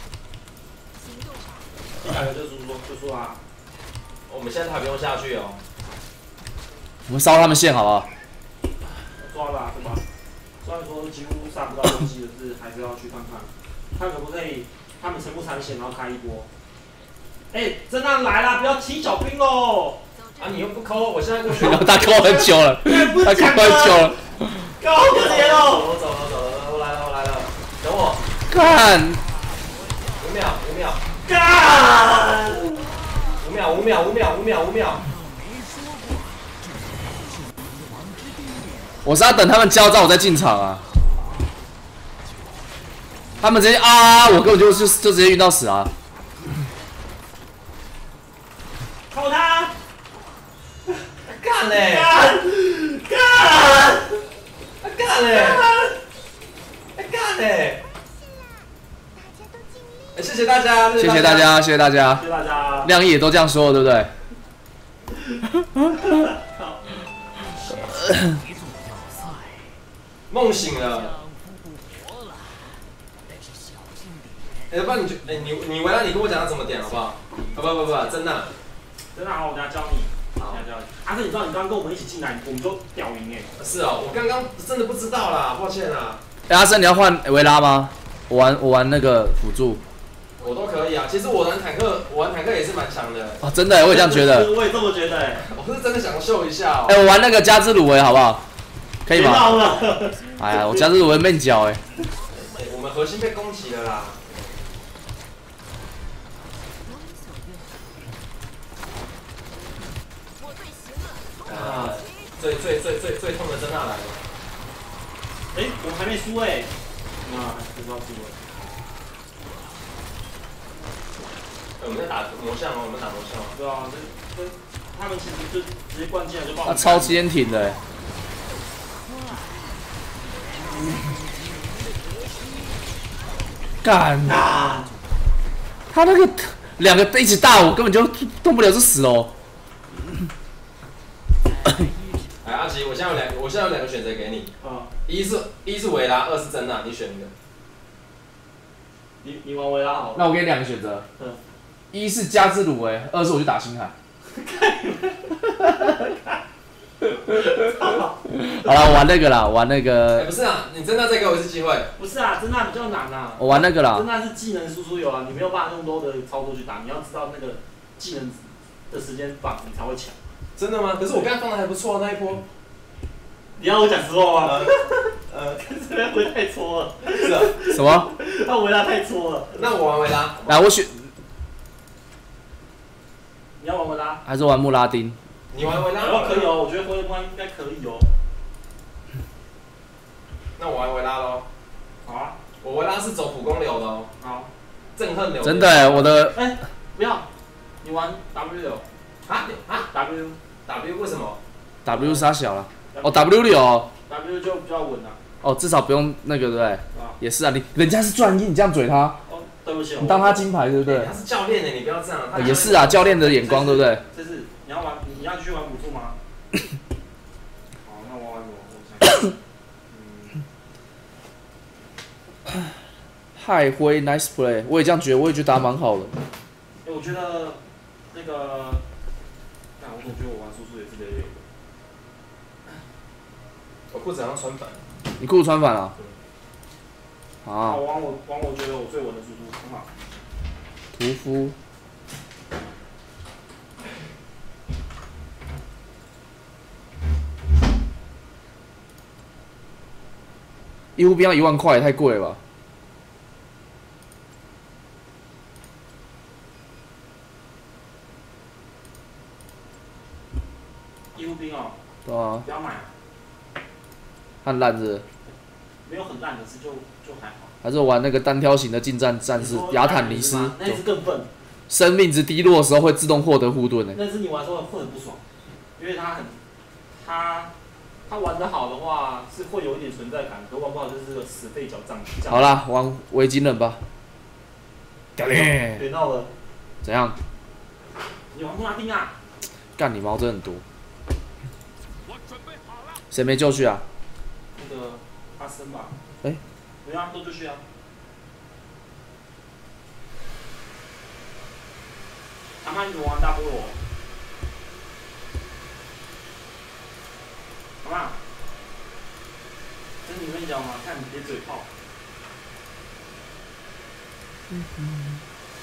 一百个就输说就输啊！ 我们现在还不用下去哦。 我们烧他们线好不好？ 抓吧，对吧？虽然说几乎杀不到东西的是，还是要去看看，看可不可以他们残不残险，然后开一波。哎、欸，真的来啦！不要踢小兵喽！ 啊，你又不抠，我现在过去。 他抠很久了，他抠很久了。 高可怜哦！ 我走了，走了，我来了，我来了，等我。 干！ 五秒，五秒。 干！ 五秒，五秒，五秒，五秒，五秒。 我是要等他们交战，我再进场啊。他们直接啊，我根本就就就直接晕到死啊！ 靠他！ 干嘞！ 干！干！ 干嘞！干嘞！谢谢大家， 谢谢大家，谢谢大家， 谢谢大家。 亮毅也都这样说了，对不对？ 梦醒了。哎，不然你就哎你你回来你跟我讲要怎么点好不好？啊不不不，真的。 真的好，我等下教你。好，教你。阿正，你知道你刚刚跟我们一起进来，我们都屌赢哎。 是哦，我刚刚真的不知道啦，抱歉啦。 哎，阿生，你要换维拉吗？我玩我玩那个辅助。 我都可以啊，其实我玩坦克，我玩坦克也是蛮强的。 啊，真的，我也这样觉得。 我也这么觉得哎。 我是真的想秀一下哦。 哎，我玩那个加兹鲁维好不好？可以吗？ 别闹了。 哎呀，我加兹鲁维闷脚哎。 我们核心被攻击了啦。啊，最最最最最痛的真娜来了。 哎、欸，我们还没输哎、欸，啊，不知道输了。 我们在打魔像哦，我们打魔像哦。 对啊，这这他们其实就直接灌进来就爆。 他超坚挺的、欸。干！啊、他那个两个一起打我，根本就动不了，就死哦。 哎，阿奇，我现在有两，我现在有两个选择给你。啊。一是一是维拉，二是真娜，你选一个。 你你玩维拉好。 那我给你两个选择。嗯。一是加兹鲁维，二是我去打星海。好了，我玩那个啦，玩那个。 哎，不是啊，你真的再给我一次机会。 不是啊，真的比较难啊。 我玩那个啦。 真的是技能输出有啊，你没有办法用多的操作去打，你要知道那个技能的时间把你才会强。 真的吗？可是我刚才放的还不错那一波。 你要我讲实话吗？呃，这边回太搓了。 是啊。 什么？ 那维拉太搓了。 那我玩维拉。 来，我选。 你要玩维拉？ 还是玩穆拉丁？ 你玩维拉？ 哦，可以哦，我觉得回湾应该可以哦。 那我玩维拉喽。 好啊。 我维拉是走普攻流的哦。好。憎恨流。 真的哎，我的。 哎、欸，不要，你玩 W 流。 啊啊 W W 为什么 ？W 杀小了。哦 ，W 流、哦。 W 就比较稳啊。 哦，至少不用那个，对不对？ 啊。 也是啊，你人家是专一，你这样嘴他。 哦，对不起。 你当他金牌，对不对？ 欸、他是教练呢，你不要这样。 哦、也是啊，教练的眼光，对不对？ 这是你要玩，你要继续玩辅助吗？好，那我玩我，我想。海辉 ，nice play， 我也这样觉得，我也觉得打蛮好的。 哎、欸，我觉得那个，但我总觉得我玩输出也是累累的。 我裤子好像穿反。 你裤子穿反了？啊。 我玩我玩我觉得我最稳的输出很好。 屠夫。一户兵要一万块，也太贵了吧？ 一皮肤兵哦， 对啊， 不要买， 很烂是。 没有很烂，可是就就还好。 还是玩那个单挑型的近战战士亚坦尼斯， 那只更笨。 生命值低落的时候会自动获得护盾诶。 但是你玩的时候会很不爽，因为他很他他玩得好的话是会有一点存在感，可玩不好就是个死废脚仗。 好啦，玩维京人吧。 别闹了。 怎样？ 你玩布拉丁啊？ 干你毛真很多。谁没就绪啊？ 那个阿森吧。 哎、欸。 没啊，都就绪啊。阿妈，你玩大菠萝。阿妈，跟你跟你讲嘛，看你别嘴炮。嗯嗯。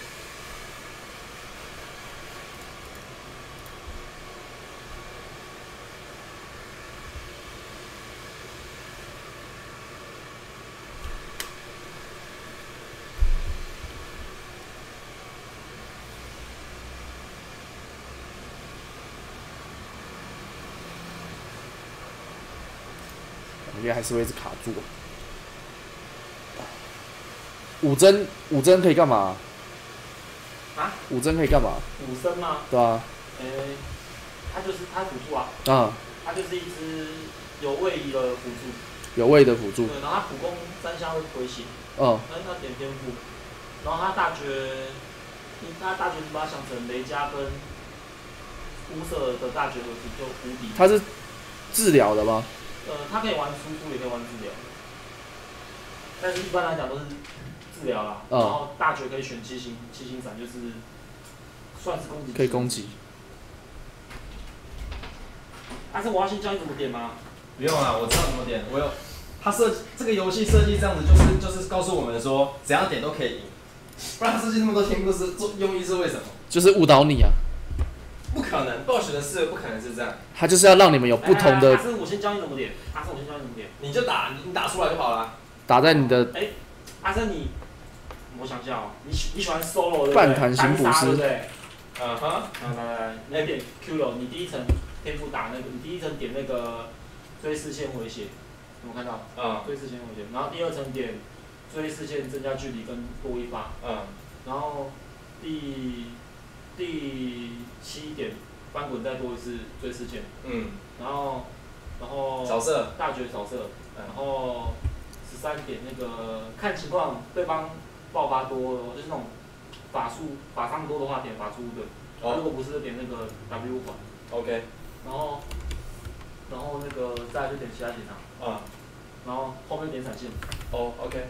感觉还是会一直卡住。五针，五针可以干嘛？ 啊？ 五针可以干嘛？ 五针吗？ 对啊。 诶、欸，它就是它辅助啊。 啊。它就是一只有位移的辅助。 有位的辅助。 对，然后它普攻三项会回血。 嗯。 但是它点天赋，然后它大绝，你它大绝你把它想成雷加跟乌瑟的大绝合体就无敌。 它是治疗的吗？ 呃，它可以玩输出，也可以玩治疗，但是一般来讲都是治疗啦。嗯、然后大绝可以选七星，七星闪就是算是攻击。 可以攻击。 但是我要先教你怎么点吗？ 不用啦，我知道怎么点。我有，它设这个游戏设计这样子，就是就是告诉我们说，怎样点都可以赢。不然它设计那么多天赋是做用意是为什么？ 就是误导你啊。 不可能 ，Bosch 的事不可能是这样。 他就是要让你们有不同的。 阿生，我先教你怎么点。阿生，我先教你怎么点。 你就打，你打出来就好了。 打在你的。 哎、欸，阿生你，我想一下哦，你喜你喜欢 solo 对不对？ 半弹型捕师， 对不对？ 嗯哼。 来来来，那点 Q 流，你第一层天赋打那个，你第一层点那个追视线回血，有没有看到？ 嗯。 追视线回血，然后第二层点追视线增加距离跟多一发。嗯。然后第第七点。翻滚再多一次追视线，嗯，然后，然后扫射， 大绝扫射，然后十三点那个看情况，对方爆发多，就是那种法术法伤多的话点法术的，哦、如果不是就点那个 W 环 ，OK， 然后，然后那个再来就点其他检查，啊、嗯，然后后面点闪现， 哦 ，OK，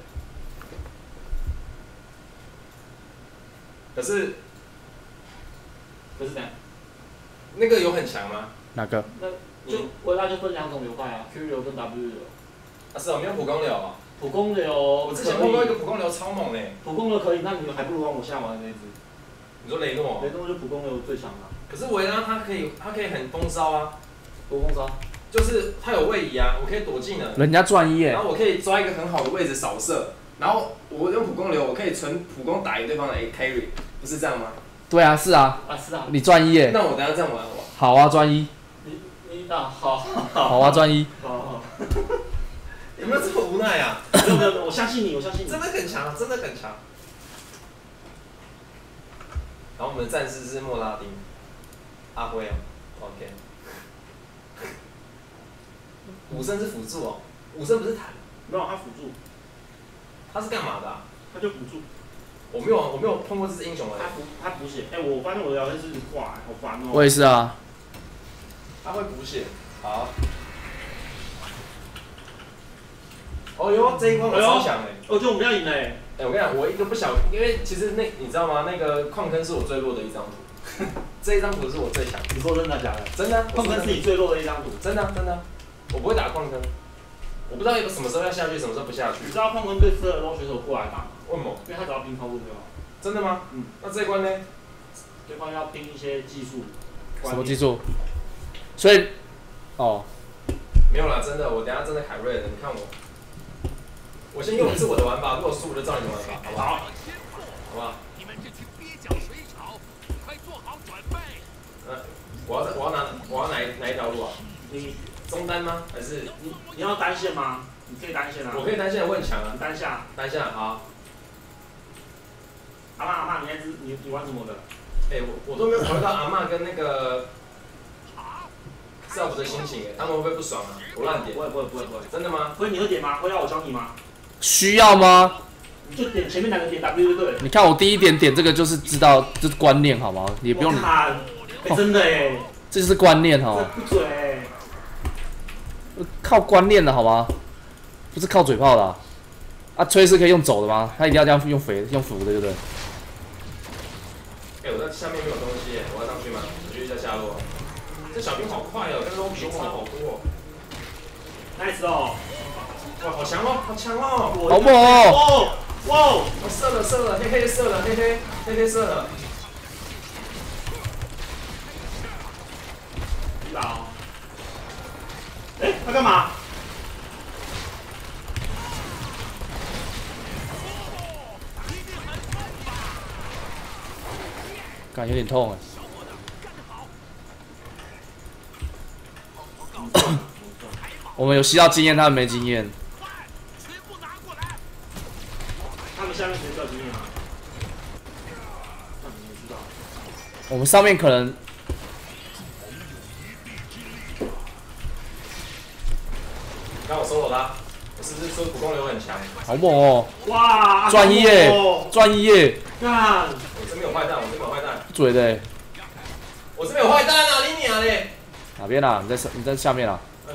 可是， 可是怎样？ 那个有很强吗？ 哪个？ 那就回来就分两种流派啊 ，Q 流跟 W 流。 啊，是哦，没有普攻流啊。 普攻流， 我之前碰到一个普攻流超猛诶。 普攻流可以，那你还不如玩我现在玩的那只。 你说雷诺？ 雷诺就普攻流最强了。 可是维拉它可以，它可以很风骚啊。 多风骚？ 就是它有位移啊，我可以躲进了。 人家专业。 然后我可以抓一个很好的位置扫射，然后我用普攻流，我可以纯普攻打赢对方的 A carry， 不是这样吗？ 对啊，是啊。 啊，是啊。 你专一耶。 那我等下这样玩好不好？ 好啊，专一。 你你啊，好好好啊，专一。 好好。 有没有这么无奈啊？ 没有没有，我相信你，我相信你。 真的很强，真的很强。然后我们的战士是莫拉丁，阿辉哦 ，OK。武圣是辅助哦，武圣不是弹。 没有，他辅助。 他是干嘛的、啊？ 他就辅助。 我没有，我没有碰过这只英雄哎。 他补，他补血。哎、欸，我发现我的聊天室挂，好烦哦。 我也是啊。 他会补血。好。哦哟，这一关我超强哎！ 我觉得我们要赢嘞。 哎，我跟你讲，我一个不小，因为其实那你知道吗？那个矿坑是我最弱的一张图，这一张图是我最强。 你说真的假的？ 真的。 矿坑是你最弱的一张图。 真的真的，我不会打矿坑，我不知道什么时候要下去，什么时候不下去。 你知道矿坑最适合捞选手过来打吗？ 为什么？ 因为他只要拼超过就好。 真的吗？嗯。那这一关呢？ 这一关要拼一些技术。 什么技术？所以，哦， 没有啦，真的，我等下真的凯瑞了，你看我。我先用一次我的玩法，如果输我就照你的玩法，好不好？好不好？ 你们这群蹩脚水草，快做好准备！ 嗯， 我要我要拿我要哪哪一条路啊？ 你中单吗？还是你你要单线吗？你可以单线啊。 我可以单线，我很强啊你。单下。 单线好。 阿妈阿妈，你那只你你玩什么的？ 哎、欸，我我都没有考虑到阿嬷跟那个少辅的心情，哎，他们会不会不爽啊？我乱点。 不会不会不会不会。 真的吗？ 会你会点吗？会要我教你吗？ 需要吗？ 你就点前面两个点 W 就对了。 你看我第一点点这个就是知道，这是观念好吗？也不用你。 看，欸、真的哎。 这就是观念哈。 这不嘴、欸。 靠观念的好吗？不是靠嘴炮的啊！啊吹是可以用走的吗？他一定要这样用肥用扶的，对不对？ 哎、欸，我在下面没有东西耶，我要上去吗？我去一下下路。这小兵好快哦，跟 Loki 差好多。 nice 哦！ 哇，好强哦，好强哦！ 好猛哦！哇！ 我射了射了，黑黑射了，黑黑黑黑射了。 一把哦。哎、欸，他干嘛？ 感觉有点痛哎。我们有吸到经验，他们没经验。 他们下面谁有经验啊？不知道。 我们上面可能。 刚我收了他，我是不是说普攻流很强？ 好猛哦！ 哇！ 赚一耶！赚一耶！ 看， 我这边有坏蛋，我这边有坏蛋。 嘴的、欸。 我这边有坏蛋啊！你娘嘞！ 哪边啊？你在上？你在下面啊？ 嗯。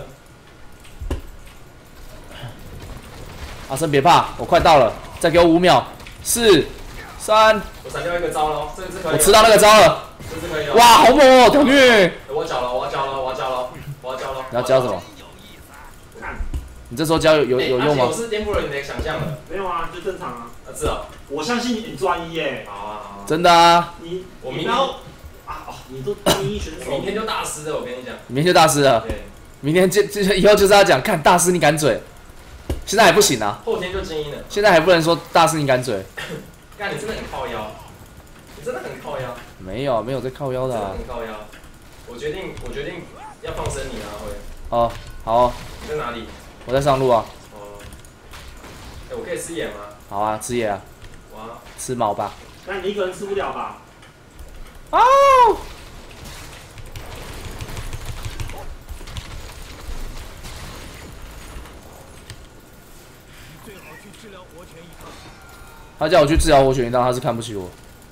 阿生别怕，我快到了，再给我五秒，四、三。 我闪掉一个招了，这只可以。 我吃到那个招了。 这只可以。 哇，好猛哦！屌虐！ 我缴了，我要缴了，我要缴了，我要缴了。 你要交什么？你这时候交有有有用吗？ 我是颠覆了你的想象了。 没有啊，就正常啊。 啊，是啊。 我相信你专一耶。 好啊好啊。 真的啊。 你我明天啊哦，你都专一选手。 明天就大师了，我跟你讲。 明天就大师了。 对。 明天就就以后就是要讲，看大师你敢嘴。现在还不行啊。 后天就精英了。 现在还不能说大师你敢嘴。 干，你真的很靠腰。你真的很靠腰。 没有没有在靠腰的、啊。 真的很靠腰。我决定我决定要放生你啊，会。 哦，好。 你在哪里？ 我在上路啊。 哦。哎、欸，我可以吃野吗？ 好啊，吃野啊。 哇。 吃毛吧。 那你一个人吃不了吧？ 哦。他叫我去治疗火犬一趟，他是看不起我。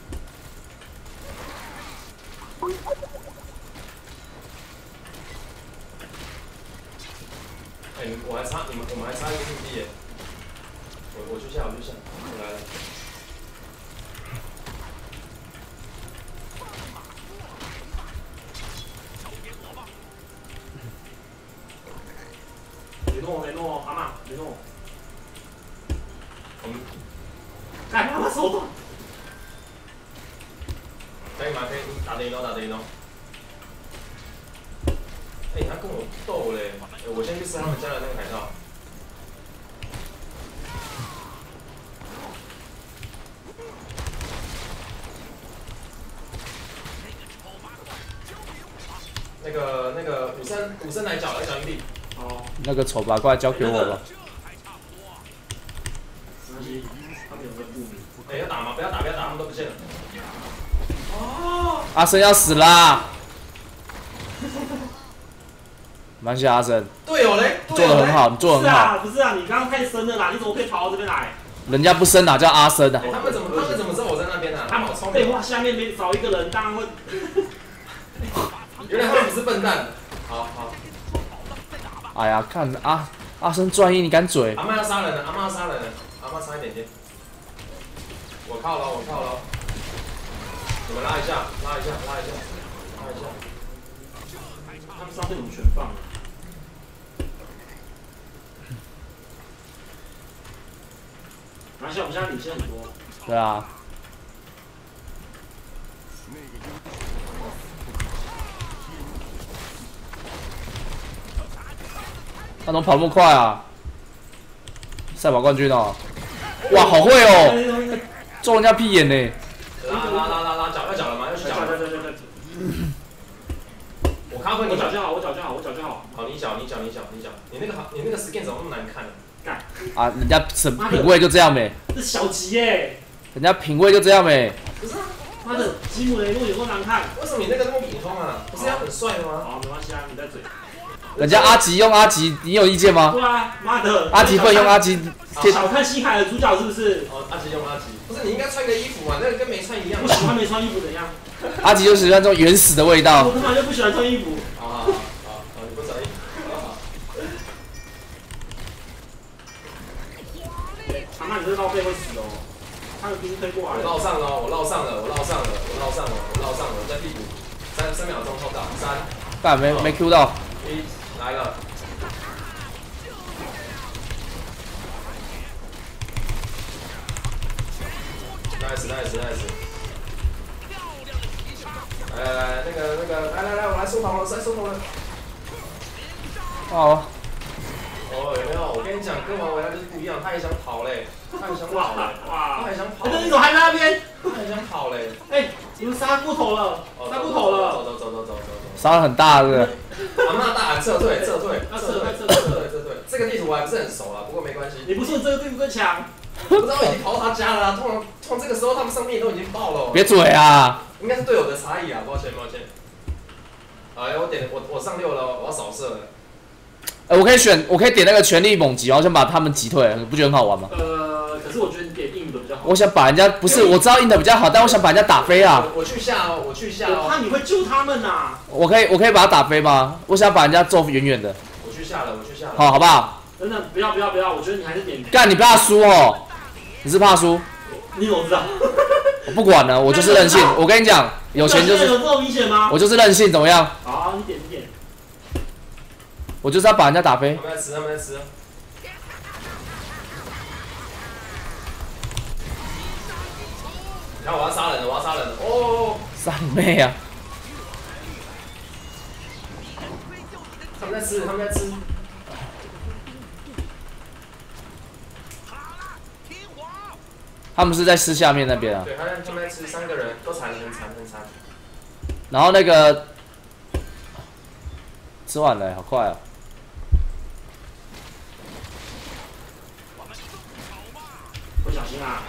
哎、欸，我还差你们，我们还差一个硬币耶。我我去下，我去下，我来了。 雷诺雷诺，阿妈雷诺。 我们。 哎，阿妈手短。 可以吗？可以打得赢哦，打得赢哦。哎、欸，他跟我斗嘞！哎、欸，我先去吃他们家的那个海盗。那个那个武僧武僧来缴来缴硬币。 哦。 那个丑八怪交给我吧。 没关系，他们有个布名。 哎、欸，要打吗？不要打，不要打，他们都不见了。哦。 阿生要死啦！没关系，阿生。 队友嘞， 做得很好，你做得很好。 不是啊，不是啊，你刚刚太深了啦，你怎么可以跑到这边来？ 人家不生哪叫阿生啊？ 欸、他们怎么他们怎么知道我在那边呢、啊？ 他们聪明。 废话，下面没少一个人，当然会。 原来他们不是笨蛋。好好。 哎呀，看阿阿生专一，你敢嘴？ 阿妈要杀人了，阿妈要杀人了，阿妈差一点点。我靠了，我靠了。你们拉一下，拉一下，拉一下，拉一下。 他们上次怎么全放了？而且我们现在领先很多。 对啊。他怎么跑那么快啊？赛跑冠军哦！哇，好会哦！揍人家屁眼呢！ 拉拉拉拉拉，脚要脚了吗？要去脚了。 我脚就好，我脚就好，我脚就好。 好，你脚，你脚，你脚，你脚，你那个好，你那个 skin 怎么那么难看呢？ 干啊，人家品品味就这样没， 这小吉耶， 人家品味就这样没。 不是啊， 妈的，吉姆雷诺有多难看？ 为什么你那个那么普通啊？不是要很帅的吗？ 好，没关系啊，你在嘴。 人家阿吉用阿吉，你有意见吗？ 对啊，妈的， 阿吉不能用阿吉。 小看星海的主角是不是？ 哦，阿吉用阿吉，不是你应该穿个衣服嘛，那个跟没穿一样。 我喜欢没穿衣服怎样？ 阿吉就喜欢这种原始的味道。 我他妈就不喜欢穿衣服。 啊啊啊！你不穿衣服。 他妈你这绕背会死哦！他的兵推过来。 我绕上了，我绕上了，我绕上了，我绕上了，我绕上了，在第五，三三秒钟后到，三。 干没没 Q 到。 一来了。nice nice nice。来来来，那个那个，来来来，我来收头了，来收头了。 哦。 哦，有没有？我跟你讲，跟玩回来就是不一样，他也想跑嘞，他也想跑嘞， 哇， 他还想跑。 那你怎么还在那边？ 他还想跑嘞。 哎，你们杀过头了，杀过头了。 走走走走走走。 杀很大是不是？ 阿妈大喊撤退撤退要撤退撤退撤退撤退。这个地图我还不是很熟啦，不过没关系。 你不说你这个地图更强？ 不知道已经跑到他家了啊！通常通常这个时候他们上面都已经爆了。 别嘴啊！ 应该是队友的差异啊，抱歉抱歉。哎，我点我我上六了，我要扫射了。 哎，我可以选，我可以点那个全力猛击，然后先把他们击退，你不觉得很好玩吗？ 呃，可是我觉得你点硬的比较好。 我想把人家不是，我知道硬的比较好，但我想把人家打飞啊！ 我去下哦，我去下哦。 我怕你会救他们呐。 我可以，我可以把他打飞吗？我想把人家揍远远的。 我去下了，我去下了。 好，好不好？ 等等，不要不要不要，我觉得你还是点。 干，你不要输哦！你是怕输？ 你怎么知道？ 我不管了，我就是任性。我跟你讲，有钱就是。 有这么明显吗？ 我就是任性，怎么样？ 好，你点你点。 我就是要把人家打飞。 他们在吃，他们在吃。你看我要杀人了，我要杀人了！哦。 杀你妹啊！ 他们在吃，他们在吃。 他们是在吃下面那边啊。 对，他在他们在吃，三个人都残，很残，很残。 然后那个吃完了，好快啊！ 我小心啊！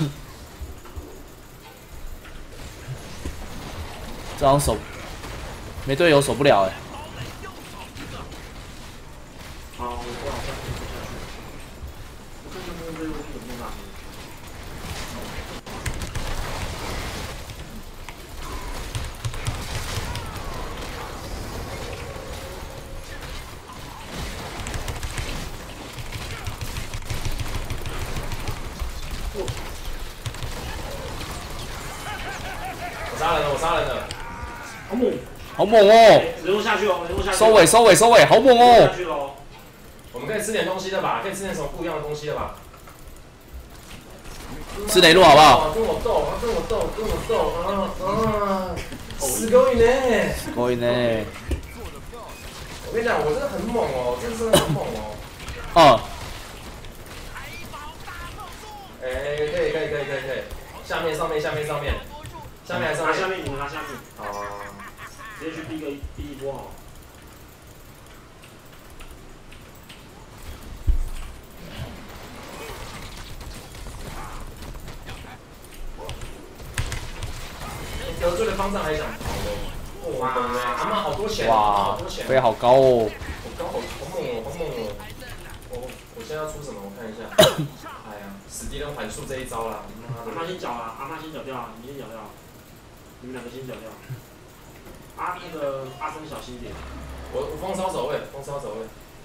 这张守没队友守不了哎。 好，我我好像我看他们这个有没有打。 我杀人了，我杀人了。 好猛！ 好猛哦！ 人落下去哦，人落下去。 收尾，收尾，收尾，好猛哦！ 下去喽。 我们可以吃点东西的吧？可以吃点什么不一样的东西的吧？ 吃雷诺好不好？ 跟我斗，跟我斗，跟我斗，啊啊！死狗鱼呢？ 狗鱼呢？ 我跟你讲，我真的很猛哦，真的真的很猛哦。 哦。 哎，可以可以可以可以可以，下面上面下面上面，下面还上面。 拿下面，你们拿下面。 哦。 直接去第一个第一波好。 得罪的方丈还想跑嘞！哇，他妈好多钱！ 哇，飞好高哦！ 好高，好好猛哦，好猛哦！我我现在要出什么？我看一下。哎呀，史蒂伦缓速这一招啦！ 阿妈先缴啊，阿妈先缴掉，你先缴掉，你们两个先缴掉。啊，那个阿生小心点。 我我风骚走位，风骚走位。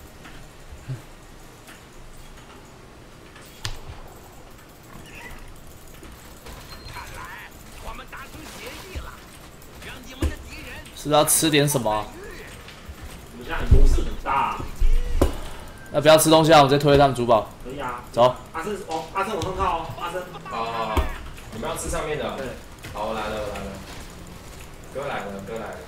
是要吃点什么、啊？ 你们现在优势很大、啊。 那不要吃东西啊，我直接推他们珠宝。 可以啊。 走。 阿生哦，阿生往上靠哦，阿生。 好好好，你们要吃上面的。对。好，我来了，我来了。哥来了，哥来了。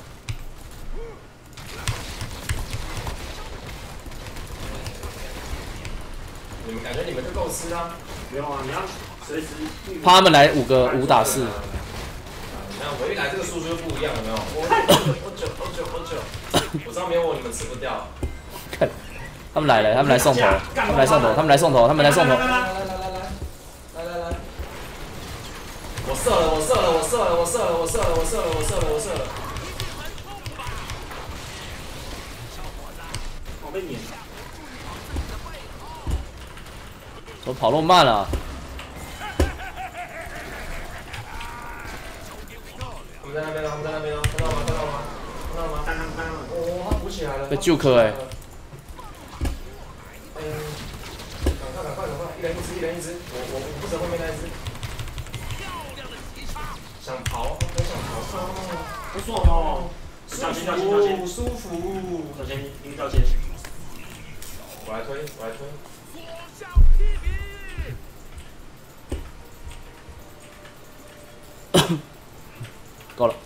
你们感觉你们就够吃啊？ 没有啊，你要随时。 怕他们来五个五打四。 你要样？我一来这个输出就不一样，有没有？我我九我九我九，我知道没有我你们吃不掉。 看，他们来了，他们来送头，他们来送头，他们来送头，他们来送头。 来来来来来来来来，我射了，我射了，我射了，我射了，我射了，我射了，我射了，我射了。 我被撵。 我跑那么慢啊！ 他们在那边呢，他们在那边呢，看到吗？看到吗？看到吗？ 看看看。 哦，他补起来了。 被救科哎！ 哎呀，赶快赶快赶快，一人一只，一人一只，我我我不责后面那一只。想跑，很想跑， 不爽哦！小心小心小心， 舒服。 小心，一定掉线。 我来推，我来推。 够了。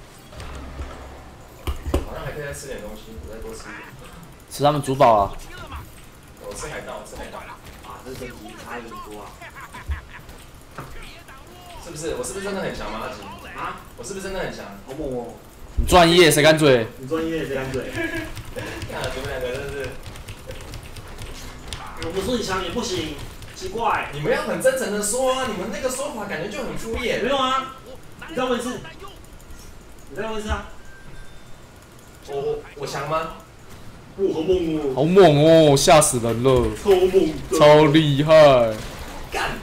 好像还可以再吃点东西，我再多吃一点。 吃他们主堡啊！ 我吃海盗，吃海盗。 啊，这等级差很多啊！ 是不是？我是不是真的很强吗？阿吉？ 啊？ 我是不是真的很强？ 好猛哦！ 你专业谁敢嘴？ 你专业谁敢嘴？ 看你们两个真是。 我不说你强也不行，奇怪。 你们要很真诚的说啊，你们那个说法感觉就很敷衍。 没有啊，你再问一次。你再问一次啊！ 我我我强吗？ 我好猛哦！ 好猛哦，吓死人了！ 超猛， 超厉害！ 干！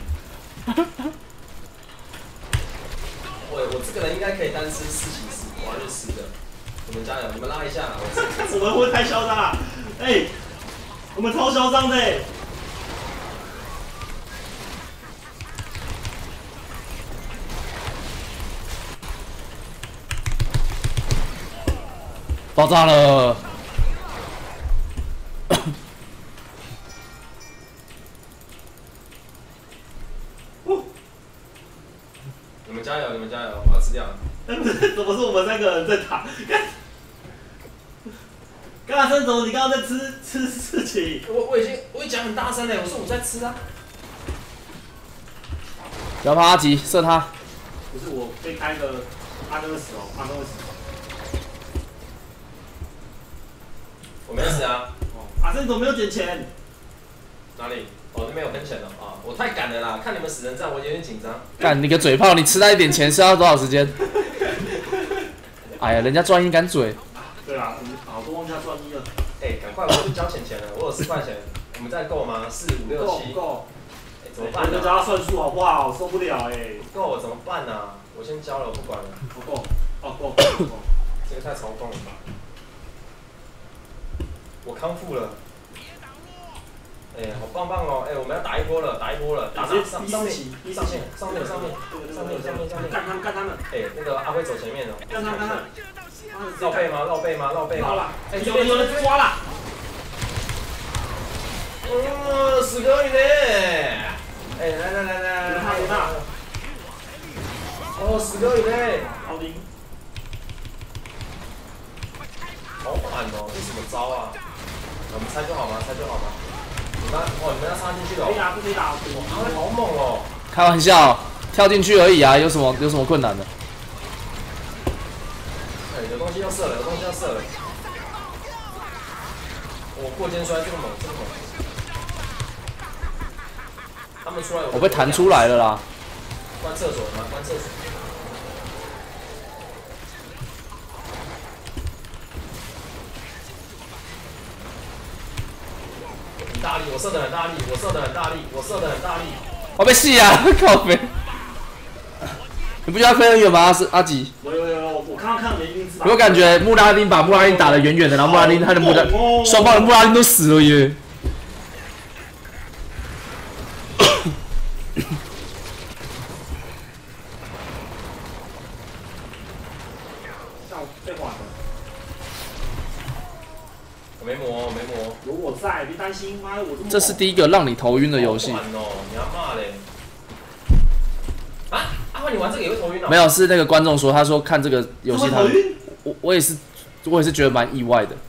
我我这个人应该可以单吃四骑士，我要去吃的。你们加油，你们拉一下，我吃。 我们会不会太嚣张了？哎、欸，我们超嚣张的、欸。 爆炸了！ 你们加油，你们加油，我要吃掉了。 怎么是我们三个人在打？刚刚怎么你刚刚在吃吃事情？ 我我已经我已经讲很大声了，我说我在吃啊。 不要怕阿吉，射他。 不是我被开个阿哥死哦，阿哥死。 我没死啊。 哦，阿生你怎么没有捡钱？ 哪里？哦，那边有分钱了啊！我太赶了啦，看你们死人战，我有点紧张。 干你个嘴炮！你吃那一点钱是要多少时间？哎呀，人家专一敢嘴。 对啊，好多忘记他专一了。 哎、欸，赶快，我去交钱钱了，我有四块钱，我们再够吗？四五六七。 够够。 哎、欸，怎么办呢、 啊？教他算数好不好？受不了哎、欸。 不够怎么办呢、啊？我先交了，我不管了。 不够。哦，够够够。 这个太嘲讽了吧！我康复了。哎、欸，好棒棒哦！哎、欸，我们要打一波了，打一波了，打上上上面，上面上面上面上面上面上面， 干他们干他们！ 哎、欸，那个阿辉走前面哦， 干他们干他们！ 绕背吗？绕背吗？绕背吗？ 绕了！哎、欸，有人有人抓了！ 哦，死哥你呢？哎、欸，来来来来， 有他有他！ 哦，死哥你呢？ 奥丁， 好慢哦，这什么招啊？我们猜就好吗？猜就好吗？你们哦，你们要插进去哦。 可以打，不可以打。 哇，阿辉好猛哦！ 开玩笑，跳进去而已啊，有什么有什么困难的？ 哎、欸，有东西要射了，有东西要射了。我过肩摔这么猛，这么猛。他们出来， 我被弹出来了啦。 关厕所吗？关厕所。很大力，我射的很大力，我射的很大力，我射的很大力。 我被戏啊！靠北。你不觉得飞很远吗？是阿吉。 有有有，我刚刚看到没晕。 我感觉穆拉丁把穆拉丁打得远远的，然后穆拉丁他的穆拉双方的穆拉丁都死了耶。 像被划的。 我没魔，我没魔。 有我在，别担心，妈的，我这么。 这是第一个让你头晕的游戏。 好玩哦，你要骂嘞。啊，阿辉，你玩这个也会头晕哦？ 没有，是那个观众说，他说看这个游戏他，我我也是，我也是觉得蛮意外的。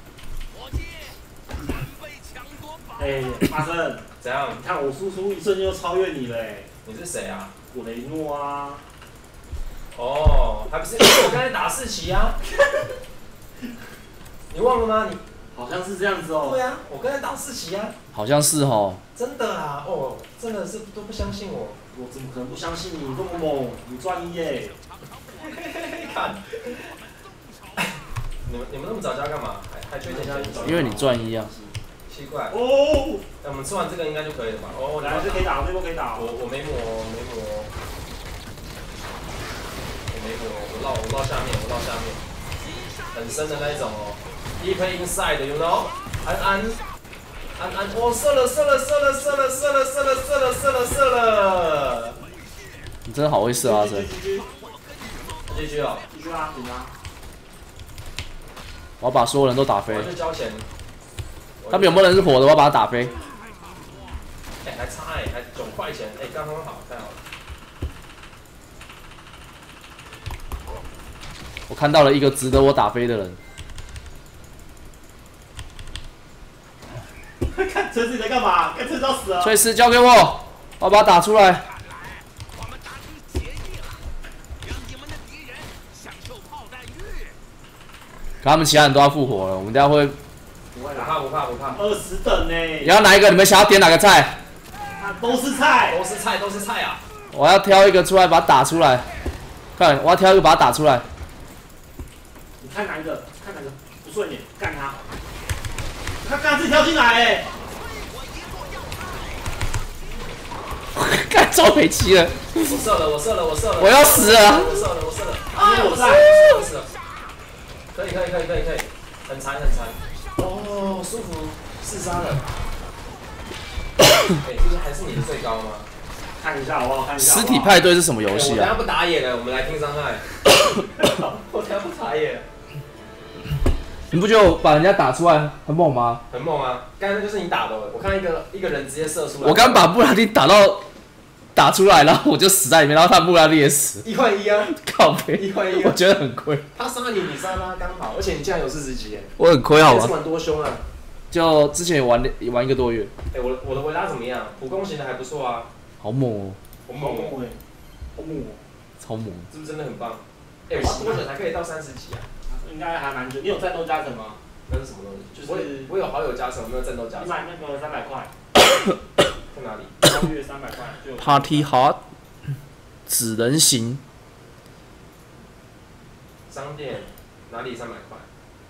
哎、欸，阿生， 怎样？ 你看我输出一瞬间就超越你了、欸， 你是谁啊？ 我雷诺啊。 哦，还不是因为我刚才打四旗啊？你忘了吗？你好像是这样子哦。 对啊，我刚才打四旗啊。 好像是哦。 真的啊，哦，真的是都不相信我。 我怎么可能不相信你这么猛？你专一耶！ 看，你们你们那么早就要干嘛？还还缺点加一？ 因为你专一啊。 奇怪。 哦。 哎，我们吃完这个应该就可以了吧？哦， 来，这可以打，这波可以打。 我我没抹，没抹。我没抹，我绕我绕下面，我绕下面，很深的那一种哦。Deep inside，you know？ 安安。安安，我射了射了射了射了射了射了射了射了射了！ 你真的好会射啊，真。 继续哦， 继续啊，紧啊！ 我要把所有人都打飞。 我去交钱。 他们有没有人是火的？我要把他打飞。 哎，还差哎，还九块钱，哎，刚刚好，太好了。 我看到了一个值得我打飞的人。 看锤子你在干嘛？看锤子要死了！ 锤石交给我，我要把他打出来。可他们其他人都要复活了，我们等下会。 不会，不怕不怕不怕。 二十等呢。 你要哪一个？你们想要点哪个菜？ 都是菜， 都是菜，都是菜啊！ 我要挑一个出来，把它打出来。看，我要挑一个把它打出来。 你看哪一个？看哪个不顺眼，干他！他刚自己跳进来哎、欸！ 干超北齐了！ 我射了，我射了，我射了！ 我要死了！ 我射了，我射了！ 哎，我在！ 我死了！可以，可以，可以，可以，可以，很残，很残。哦，舒服，四杀了。哎，这个还是你的最高吗？ 看一下好不好？看一下。 尸体派对是什么游戏啊？ 我等下不打野了，我们来听伤害。我等下不打野了。 你不觉得我把人家打出来很猛吗？ 很猛啊！刚才那就是你打的，我看一个一个人直接射出来。 我刚把布拉蒂打到打出来，然后我就死在里面，然后他布拉蒂也死。 一块一啊！ 靠背。 一块一、啊。 我觉得很亏。 他杀你，你杀他刚好，而且你竟然有四十级耶！ 我很亏好吗？ 是玩多凶啊！ 就之前也玩玩一个多月。 哎、欸，我我的维拉怎么样？普攻型的还不错啊。 好猛哦！ 好猛哦！ 好猛哦！ 超猛！ 是不是真的很棒？哎、欸，我多久才可以到三十级啊？ 应该还蛮久。你有战斗加成吗？ 那是什么东西？就是我我有好友加成，没有战斗加成。 你买那个三百块。 在哪里？ 超越三百块。 Party Hard， 纸人形。 商店哪里三百块？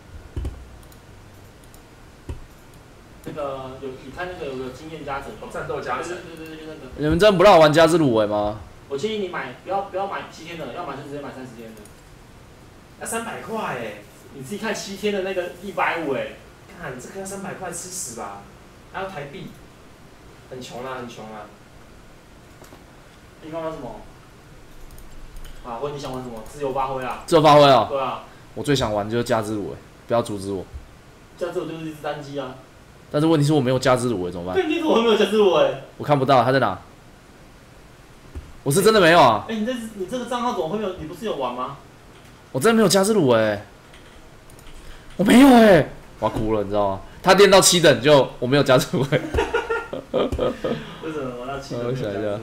那个有，你看那个有个经验加成， 战斗加成。 对对对对，那个。 你们真的不让我玩加之芦苇吗？ 我建议你买，不要不要买七天的，要买就直接买三十天的。 要三百块哎！ 你自己看七天的那个一百五哎， 看这个要三百块吃屎吧？还要台币，很穷啊，很穷啊。 你刚玩什么？啊，问你想玩什么？自由发挥啊！ 自由发挥啊！ 对啊。 我最想玩就是加之芦苇，不要阻止我。 加之芦就是一只单机啊。 但是问题是我没有加之芦苇怎么办？ 你怎么会没有加之芦苇？ 我看不到，它在哪？我是真的没有啊！ 哎、欸，你这你这个账号怎么会没有？你不是有玩吗？ 我真的没有加之芦苇，我没有哎、欸，我要哭了，你知道吗？他练到七等就我没有加之芦苇。 为什么我要七等？ 我想一下。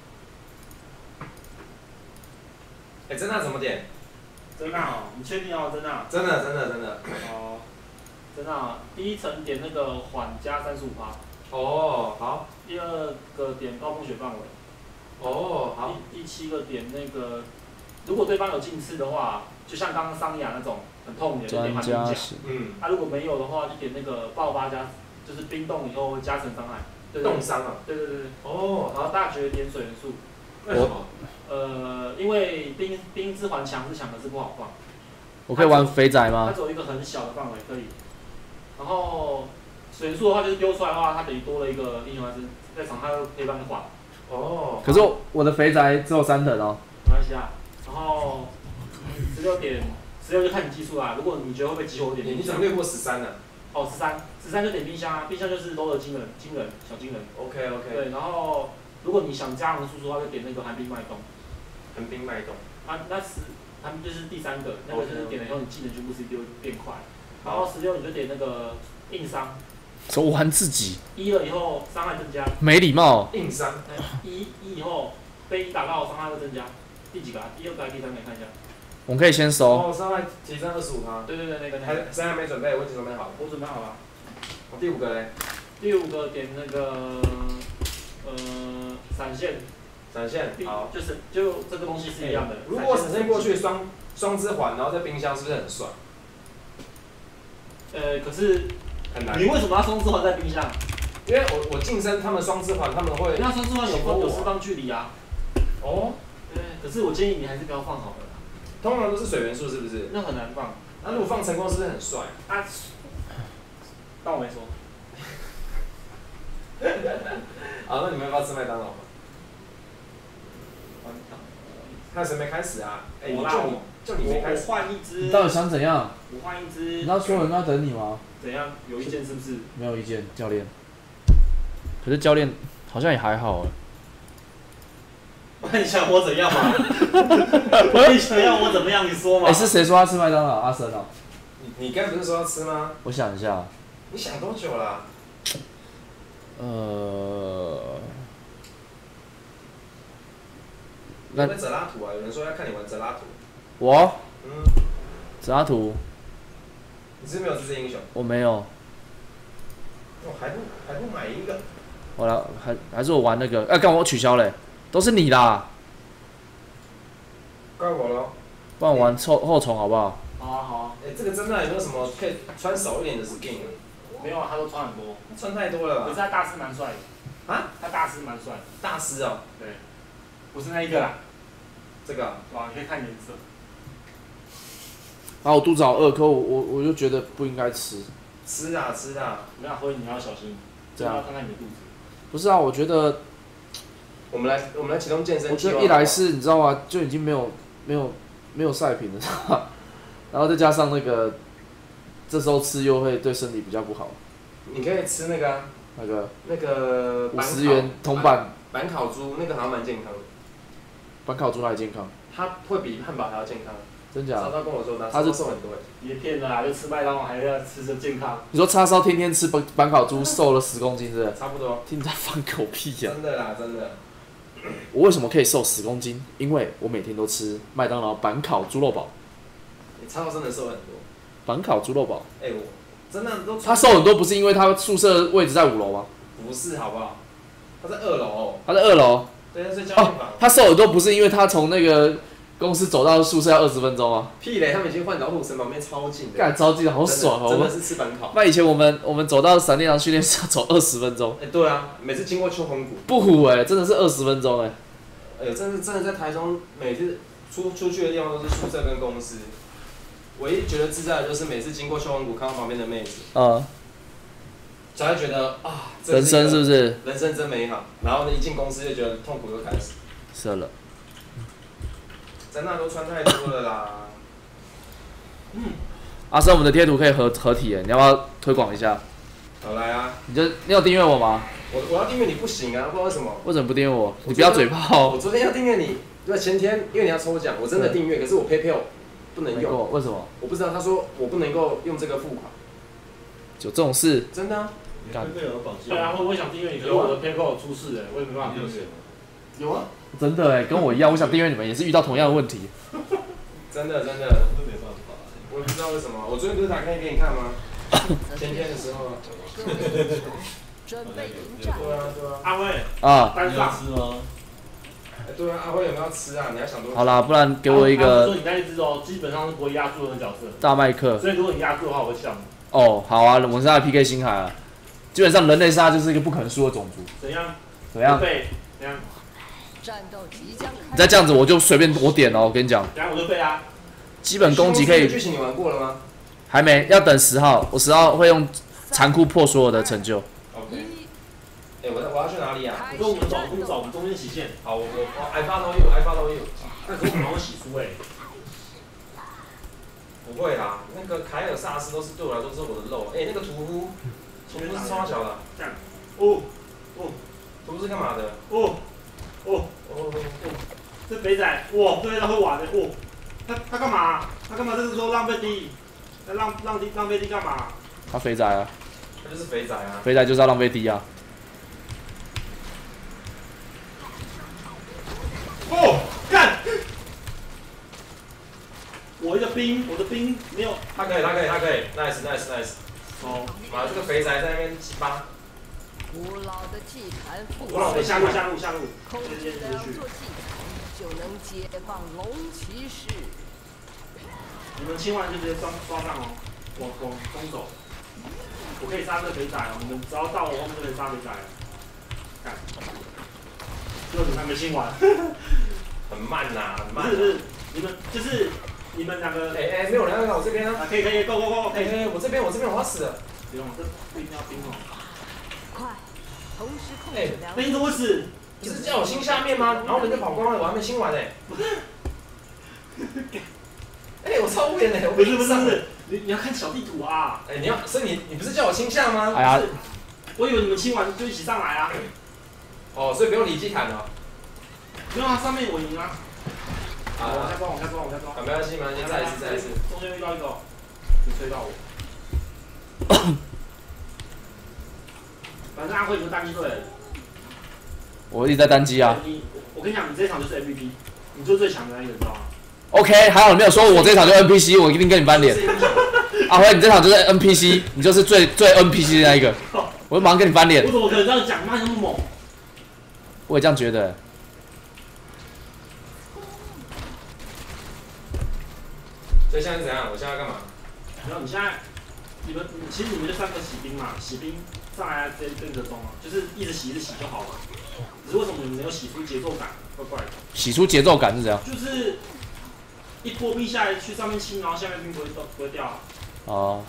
哎、欸，真的怎么点？ 真的哦，你确定哦？真的？ 真的真的真的。 哦，真的、啊，第一层点那个缓加三十五趴。 哦，好。 第二个点高风雪范围。 哦，好。 第第七个点那个，如果对方有近刺的话，就像刚刚桑雅那种很痛的，就点缓兵甲。嗯。啊，如果没有的话，就点那个爆发加，就是冰冻以后会加成伤害。对对冻伤啊。 对对对对。 哦， 然后大绝点水元素。 为什么？ 呃，因为冰冰之环强是强的是不好放。 我可以玩肥仔吗？ 它只有一个很小的范围可以。然后水元素的话，就是丢出来的话，它等于多了一个英雄还是在场，它可以帮你缓。 哦。 可是我的肥仔只有三等哦。 没关系啊。然后十六点，十六就看你技术啦。如果你觉得会被激活点， 你怎么略过十三呢？ 哦，十三，十三就点冰箱啊，冰箱就是都的惊人，惊人，小惊人。 OK OK。对， 然后如果你想加恒输出的话，就点那个寒冰脉动。 寒冰脉动。 啊，那是他们就是第三个，那个就是点了以后，你技能全部 C P U 变快。然后十六你就点那个硬伤。 手玩自己。 一了以后伤害增加。 没礼貌。 硬伤。 一一以后被一打到伤害会增加。 第几个啊？第二个还是第三个？看一下。 我们可以先收。 哦，伤害提升二十五趴。 对对对，那个还谁还没准备？我已经准备好了。 我准备好了。 第五个嘞？ 第五个点那个呃闪现。 闪现。好。 就是就这个东西是一样的。 如果闪现过去双双之环，然后在冰箱，是不是很帅？ 呃，可是很难。 你为什么要双之环在冰箱？ 因为我我近身，他们双之环他们会。 那双之环有分有释放距离啊。 哦。 对。可是我建议你还是不要放好了。 通常都是水元素，是不是？ 那很难放。 那如果放成功，是不是很帅？ 啊。当我没说。 好，那你们要不要吃麦当劳吗？看谁没开始啊？哎，我就你，就你没开始。 我换一只。 你到底想怎样？ 我换一只。 你知道所有人都在等你吗？ 怎样？有意见是不是？ 没有意见，教练。可是教练好像也还好哎。 那你想我怎样嘛？你想要我怎么样？你说嘛。 哎，是谁说要吃麦当劳？阿森啊。 你你刚才不是说要吃吗？ 我想一下。 你想多久了？ 呃。 那有没有泽拉图啊？有人说要看你玩泽拉图。 我？ 嗯。 泽拉图。 你是没有这只英雄？ 我没有。 我还不还不买一个？ 我来，还还是我玩那个？哎，干我取消嘞，都是你啦。 怪我咯。 不然我玩后后虫好不好？ 好啊好啊。 哎，这个真的有没有什么可以穿少一点的 skin 啊？ 没有啊，他都穿很多。 穿太多了吧？ 可是他大师蛮帅的。啊？他大师蛮帅的。 大师哦。 对。不是那一个啦。 这个。 哇，你可以看颜色。 啊，我肚子好饿，可我我我就觉得不应该吃。 吃啊吃啊！ 那辉你要小心，这样要看看你的肚子。 不是啊，我觉得。 我们来我们来启动健身。 我觉得一来是你知道吗？就已经没有没有没有赛品了，然后再加上那个，这时候吃又会对身体比较不好。 你可以吃那个、啊。 那个。 那个。 五十元铜板。 板烤猪那个好像蛮健康的。 板烤猪哪里健康？ 它会比汉堡还要健康。 真假？ 叉烧跟我说， 他是瘦很多。 别骗了啊！就吃麦当劳还要吃着健康。 你说叉烧天天吃板板烤猪瘦了十公斤，是不是？ 差不多。 听你在放狗屁呀！ 真的啦，真的。 我为什么可以瘦十公斤？因为我每天都吃麦当劳板烤猪肉堡。 你叉烧真的瘦很多。 板烤猪肉堡。 哎、欸，我真的都。 他瘦很多，不是因为他宿舍位置在五楼吗？ 不是，好不好？他在二楼。 他在二楼。 对，他睡教练房。 哦，他瘦很多，不是因为他从那个。公司走到宿舍要二十分钟啊！ 屁嘞，他们已经换到路城旁边超近的。 干超近的，好爽哦！ 真的是吃板烤。 那以前我们我们走到闪电狼训练室要走二十分钟。 哎、欸，对啊，每次经过秋红谷。 不虎哎、欸，真的是二十分钟哎。 哎呦，真的真的在台中，每次出出去的地方都是宿舍跟公司。唯一觉得自在的就是每次经过秋红谷，看到旁边的妹子。嗯。才会觉得啊， 人生是不是？ 人生真美好。然后呢，一进公司就觉得痛苦又开始。 是了。 在那都穿太多了啦。 嗯，阿生，我们的贴图可以合合体耶，你要不要推广一下？ 好来啊！ 你就你有订阅我吗？ 我我要订阅你不行啊，不知道为什么。 为什么不订阅我？你不要嘴炮。 我昨天要订阅你，对，前天因为你要抽奖，我真的订阅，可是我 PayPal 不能用。 为什么？ 我不知道，他说我不能够用这个付款。 有这种事？ 真的啊。 对啊，我我想订阅你，可是我的 PayPal 出事哎，我也没办法订阅。 有啊。真的哎，跟我一样，我想订阅你们也是遇到同样的问题。 真的真的，没办法，我也不知道为什么。我昨天不是打开给你看吗？前天的时候。准备迎战。对啊对啊。阿辉。啊。单上吃吗？哎，对啊，阿辉有没有吃啊？你要想多。 好啦，不然给我一个。 说你那一只哦，基本上是不会压住的角色。 大麦克。 所以如果你压住的话，我会笑你。 哦，好啊，我是他的 P K 星海啊。基本上人类杀就是一个不可能输的种族。 怎样？ 怎样？ 对，怎样？ 你再这样子，我就随便我点哦。我跟你讲， 等下我就背啊。 基本攻击可以。 剧情你玩过了吗？ 还没，要等十号。我十号会用残酷破所有的成就。 OK。哎，我我要去哪里啊？ 我跟我们找工找我们中间洗线。 好，我我我 I follow you, I follow you。 那可是我好像洗书哎。 不会啦，那个凯尔萨斯都是对我来说是我的肉。哎，那个屠夫，屠夫是超小的。 这样。哦哦， 屠夫是干嘛的？ 哦。哦哦哦！这肥仔，哇，这肥仔会玩的，哇，他他干嘛？他干嘛？这是说浪费地，那浪浪地浪费地干嘛？ 他肥仔啊！ 他就是肥仔啊！ 肥仔就是要浪费地啊！ 哦，干！ 我一个兵，我的兵没有。 他可以，他可以，他可以 ，nice nice nice。 哦， 妈，这个肥宅在那边鸡巴。 古老的祭坛， 古老的下路下路下路， 控制两座祭坛就能解放龙骑士。 你们清完就直接抓抓上哦，往往东走。我可以杀这个肥仔哦，你们只要到我后面就可以杀肥仔了。看，就你们还没清完。 很慢呐、啊，很慢、啊。 不是不是，你们就是你们两个。 哎哎、欸，没有人要来我这边啊。 啊，可以可以，go go go， 可以。 哎、欸，我这边我这边我要死了。 不用，这不一定要兵哦。 快，同时控制两。 那你怎么死？ 不是叫我清下面吗？然后人就跑光了，我还没清完呢、欸。哎、欸，我超无言的、欸，我不是不是不是，你你要看小地图啊。 哎、欸，你要，所以你你不是叫我清下吗？ 哎呀， 我以为你们清完就一起上来啊。 哦，所以不用理祭坛了。 没有啊，上面我赢啊。 啊， 往下抓，往下抓，往下抓。 没关系，没关系，再一次，再一次。 中间遇到一个，你吹到我。反正阿辉你就单机队。 我一直在单机啊。 你，我跟你讲，你这一场就是 M V P， 你就是最强的那一个，你知道吗 ？OK， 还好你没有说我这一场就 N P C， 我一定跟你翻脸。阿辉，你这场就是 N P C， 你就是最最 N P C 的那一个，我就马上跟你翻脸。 我怎么可能这样讲？妈那么猛！ 我也这样觉得。 所以现在是怎样？我现在要干嘛？ 没有，你现在，你们其实你们就三个洗兵嘛，洗兵上来这这个中啊，就是一直洗一直洗就好了。只是为什么你们没有洗出节奏感？怪怪的。 洗出节奏感是怎样？ 就是一波兵下来去上面清，然后下面兵不会掉不会掉、啊。 哦。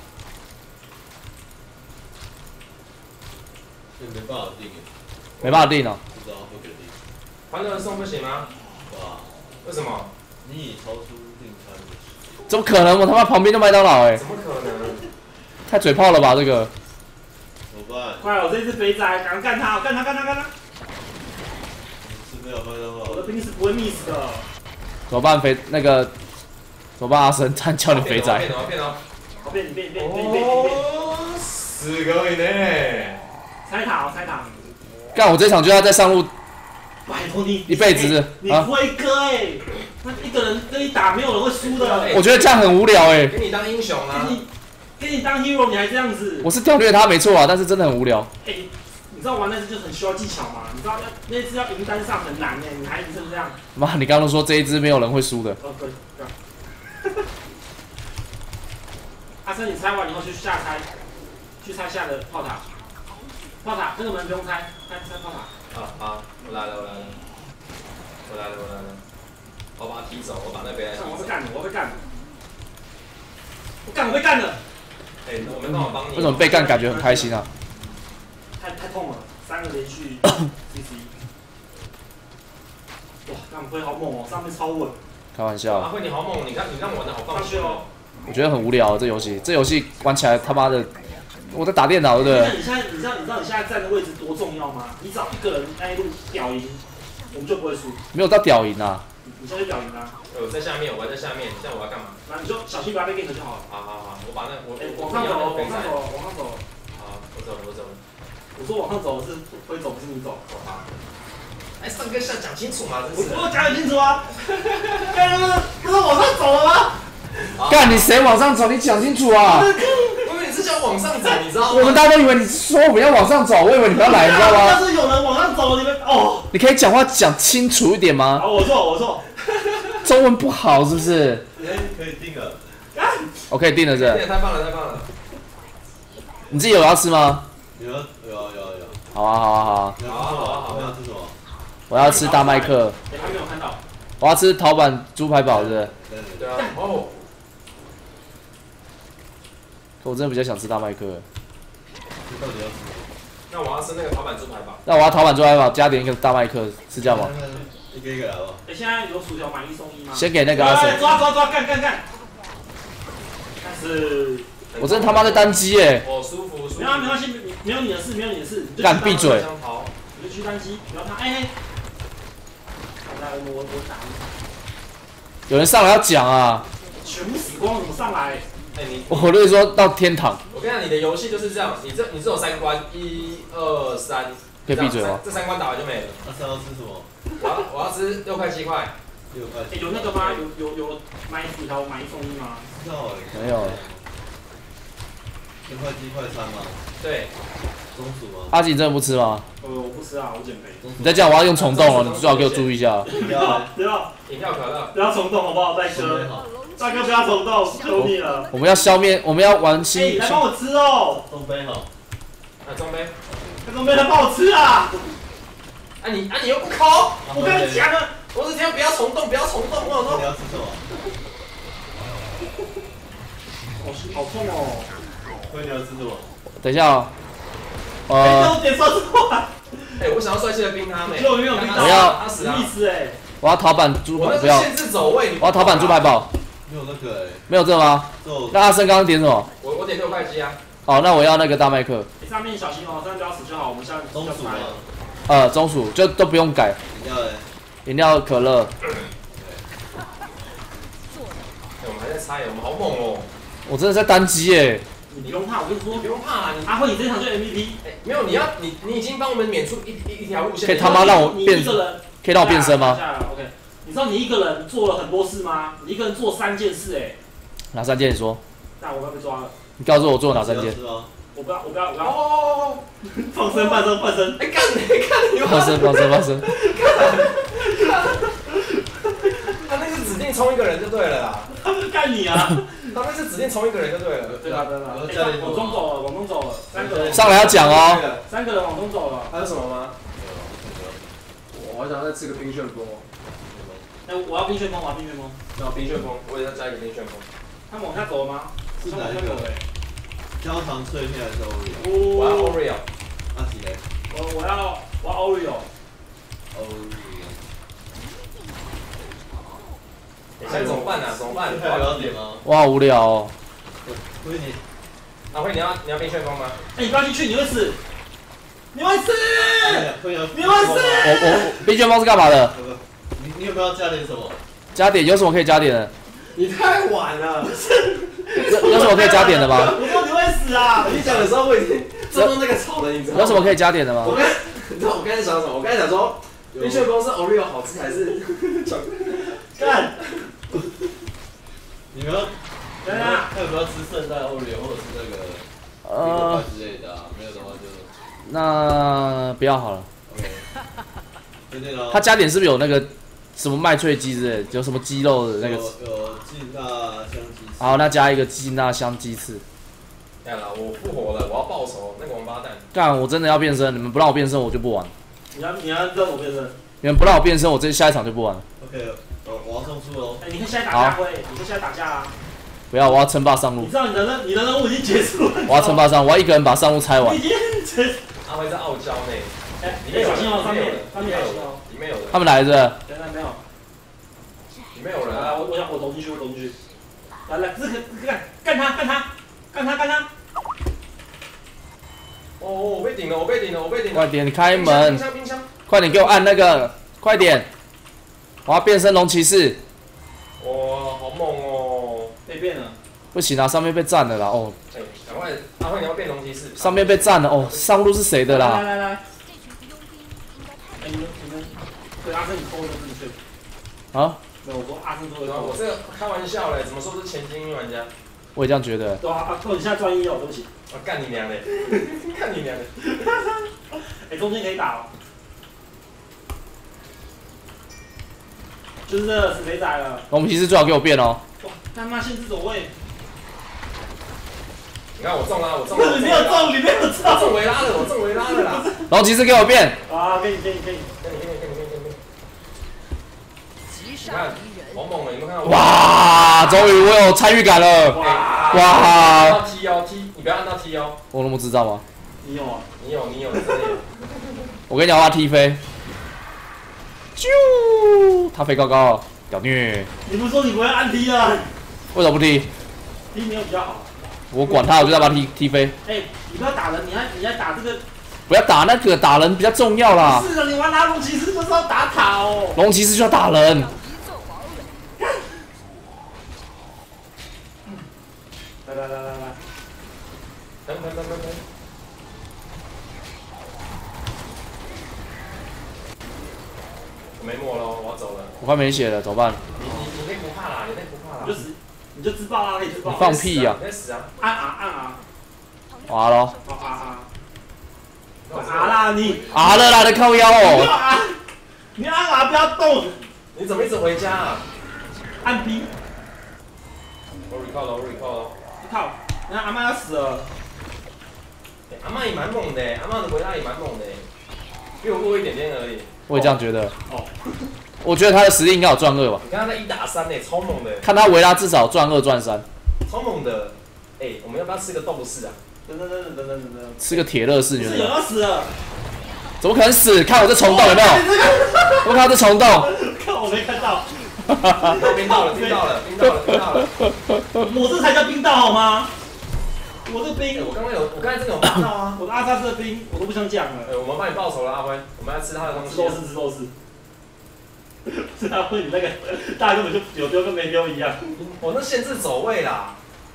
这没办法定耶。 没办法定哦。 不知道不给定。 团队送不行吗？ 哇。 为什么？ 你已超出订餐的时间。 怎么可能？我他妈旁边就麦当劳哎、欸！ 怎么可能？ 太嘴炮了吧这个！ 怎么办？ 快！我这只肥仔，赶快干他！干他！干他！干他！ 是没有麦当劳。 我的兵是不会 miss 的。 怎么办？肥那个怎么办？阿神他叫你肥仔。 变哦变哦！ 好变你变你变你变你变你变！ 四个以内。 拆塔哦拆塔！ 干我这场就要再上路。 拜托你一辈子你辉哥哎，那一个人跟你打，没有人会输的。 我觉得这样很无聊哎。 给你当英雄啊！ 给你给你当 hero， 你还这样子。 我是跳虐他没错啊，但是真的很无聊。 哎，你知道玩那只就很需要技巧吗？你知道要那只要赢单上很难哎，你还赢成这样。 妈，你刚刚说这一只没有人会输的。 哦对对。阿生，你拆完以后就下拆，去拆下的炮塔。炮塔那个门不用拆，拆拆炮塔。 啊啊！我来了，我来了，我来了，我来了！我把他踢走，我把那边。 我被干了，我被干了！我干，我被干了！ 哎、欸，我们刚好帮你。 为什么被干感觉很开心啊？ 太太痛了，三个连续 C C。哇，干辉好猛哦，上面超稳。 开玩笑。 阿辉你好猛，你看你让我的好放心哦。 我觉得很无聊、啊、这游戏，这游戏玩起来他妈的。我在打电脑，对不对？ 你现在，你知道，你知道你现在站的位置多重要吗？你只要一个人那一路屌赢，我们就不会输。 没有到屌赢啊！ 你现在就屌赢啊！ 我在下面，我在下面，这样我要干嘛？ 那你就小心不要被 gank 就好了。 好好好，我把那我、欸、 往上走，往上走，往上走。 好，我走了，我走了。 我说往上走是会走，不是你走。 好。哎，上跟下讲清楚嘛，真是。 我讲很清楚啊！干什么？不是往上走了吗？ 干你谁往上走？你讲清楚啊！ 我以为你是想往上走，你知道吗？ 我们大家都以为你说我们要往上走，我以为你不要来，你知道吗？ 要是有人往上走，你们哦。 你可以讲话讲清楚一点吗？ 好，我错，我错。 中文不好是不是？ 哎，可以定了。 我可以定了是。 太棒了，太棒了。 你自己有要吃吗？ 有有有有。 好啊好啊好啊。 好啊好啊好啊。 要吃什么？ 我要吃大麦克。 你还没有看到。 我要吃陶板猪排堡，是不是？ 对啊。哦。 我真的比较想吃大麦克。 到底要吃什么？ 那我要吃那个陶板猪排堡。 那我要陶板猪排堡加点一个大麦克，是这样吗？ 一个一个来吧。 哎，现在有薯条买一送一吗？ 先给那个阿神。 抓抓抓，干干干！但是， 我真的他妈的单机耶！ 我舒服舒服。 没有没关系，没有你的事，没有你的事。 干闭嘴！ 你就去单机，不要他。哎哎。来，我我我打你。 有人上来要讲啊！ 全部死光了，怎么上来？ 哎、欸、你， 我跟你说到天堂。 我跟你讲，你的游戏就是这样，你这你这有三关，一二三， 可以闭嘴吗？ 这三关打完就没了。 那三要吃什么？ 我要我要吃六块七块。 欸、有那个吗？有有有买薯条买一送一吗？ 不知道哎。 没有。 一块鸡块餐吗？ 对。 中薯吗？ 阿锦真的不吃吗？ 呃，我不吃啊，我减肥。 你再这样我要用虫洞哦，你最好给我注意一下。 不要不要， 饮料可乐， 不要冲动好不好，大哥？大哥不要冲动，求你了。 我们要消灭，我们要玩新。 哎，来帮我吃哦。 中杯好。 啊，中杯。 中杯来帮我吃啊！ 啊你啊你又不抠， 我跟你讲了， 我是天不要冲动，不要冲动，我说。 你要吃什么？ 好好痛哦。 辉，你要吃什么？ 等一下哦。 呃。哎，我点说错了。 哎，我想要帅气的冰他们。 我没有冰他。 我要。 他死了。 意思哎。 我要陶板猪排，不要。 限制走位。 我要陶板猪排堡。 没有那个哎。 没有这个吗？那阿生刚刚点什么？ 我我点六块鸡啊。 哦，那我要那个大麦克。 上面小心哦，上面不要死就好。我们下中薯吗？ 呃，中薯就都不用改。 饮料嘞？ 饮料可乐。 哎，我们还在猜，我们好猛哦！ 我真的在单机耶。 你不用怕，我跟你说， 不用怕，你阿辉，你这场就 M V P。 哎，没有，你要你你已经帮我们免出一一一条路线。 可以他妈让我变，可以让我变身吗 ？OK。你知道你一个人做了很多事吗？你一个人做三件事哎。 哪三件？你说。 那我要被抓了。 你告诉我做哪三件？ 我不要，我不要，我要。 哦， 放生，放生，放生。 哎，干你干你！ 放生，放生，放生。 他那是指定冲一个人就对了啦。 他不是干你啊！ 他那是指定冲一个人就对了。 对啊，对啊。往东走了，往东走了，三个人。 上来要讲哦。 三个人往东走了。 还有什么吗？我好想再吃个冰旋风。 哎，我要冰旋风，我要冰旋风。 要冰旋风，我也要加一个冰旋风。 他往下走了吗？ 是哪一个？焦糖脆片还是 Oreo？ 我要 Oreo。 阿奇嘞？ 我我要我要 Oreo。 Oreo。 现在怎么办啊？怎么办？ 还有要点吗？ 我好无聊哦。 辉你， 阿辉你要你要冰旋风吗？ 哎，你不要进去，你会死。你会死！ 会有， 你会死！ 我我冰旋风是干嘛的？ 你你有没有加点什么？ 加点有什么可以加点的？ 你太晚了。 有有什么可以加点的吗？ 我说你会死啊！ 你讲的时候我已经做到那个草了，你知道吗？ 有什么可以加点的吗？ 我刚，你知道我刚才想什么？我刚才想说，冰旋风是 Oreo 好吃还是？ 干！ 你们要，等下，要不要吃圣诞 Oreo 或者是那个呃之类的啊？没有的话就那不要好了。 OK。就那个。 他加点是不是有那个什么麦脆鸡之类的？有什么鸡肉的那个？ 有有鸡纳香鸡翅。 好，那加一个鸡纳香鸡翅。 看了，我复活了，我要报仇，那个王八蛋！ 干，我真的要变身，你们不让我变身，我就不玩。 你要你要让我变身？ 你们不让我变身，我这下一场就不玩了。 OK。我要送出喽！ 哎，你可以现在打架，辉，你可以现在打架啊！ 不要，我要称霸上路。 你知道你的任你的任务已经结束了。 我要称霸上，我要一个人把上路拆完。 已经结。 阿辉在傲娇呢。 哎，里面小心哦，上面上面小心哦， 里面有人。 他们来着？ 现在没有。 里面有人。 来，我我想我走进去，我走进去。来来，这个干干他干他干他干他！ 哦，我被顶了，我被顶了，我被顶了！ 快点，你开门！ 冰箱冰箱！ 快点给我按那个，快点！我要变身龙骑士。 哇，好猛哦！ 被变了。 不行啊，上面被占了啦！哦。 哎，赶快，阿辉你要变龙骑士。 上面被占了哦，上路是谁的啦？ 来来来。哎，你们你们，对阿生你偷的正确。 啊？ 没有，我说阿生偷的。 我这个开玩笑嘞，怎么说是前精英玩家？ 我也这样觉得。 对啊，阿扣你现在专一哦，对不起。 我干你娘嘞！干你娘嘞！ 哎，中间可以打哦。就是这死肥仔了。 龙骑士最好给我变哦。 哇，他妈限制走位。 你看我中了，我中了。 你没有中，你没有中。 我中维拉了，我中维拉了啦。 龙骑士给我变。 啊，给你，给你，给你， 给你，给你，给你，给你，给你。你看，好猛了，你们看到？ 哇，终于我有参与感了。 哇！ 哇！ 按到 T 幺 T，你不要按到 T 幺。 我那么知道吗？ 你有啊？ 你有，你有，真的有。 我跟你讲，我要踢飞。啾！他飞高高，屌虐！ 你不是说你不会按踢啊？ 为什么不踢？ 踢没有比较好。 我管他，我就要把他踢踢飞。 哎，你不要打人，你要你要打这个。 不要打那个，打人比较重要啦。 是的，你玩拿龙骑士就是要打塔哦。 龙骑士就要打人。 来来来来来， 等等等等等。 我没墨喽，我要走了。 我快没血了，怎么办？ 你你你可以不怕啦，你可以不怕啦。 你就死，你就自爆啊，可以自爆。 你放屁呀！ 你在死啊！ 按啊按啊！ 啊咯。 啊啊啊！啊啦你！ 啊了啦的靠腰哦！ 你按啊不要动！ 你怎么一直回家啊？ 按 B。 我 recall 了，我 recall 了。 靠！你看阿妈要死了。 阿妈也蛮猛的，阿妈的维拉也蛮猛的，比我弱一点点而已。 我也这样觉得。 哦。 我觉得他的实力应该有赚二吧。 你看他那一打三呢，超猛的。 看他维拉至少赚二赚三。 超猛的。哎，我们要不要吃个斗士啊？ 等等等等等等等等。 吃个铁乐士，你是有要死了。 怎么可能死？看我这虫洞有没有？我看到这虫洞。 看我没看到。 冰到了，冰到了，冰到了，冰到了。 我这才叫冰道好吗？我这冰， 我刚刚有，我刚才真的有冰到啊！ 我的阿萨斯的冰，我都不想讲了。 哎，我们帮你报仇了，阿辉，我们要吃他的东西。 吃肉丝，吃肉丝。是阿辉，你那个大根本就有丢跟没丢一样。 我那限制走位啦。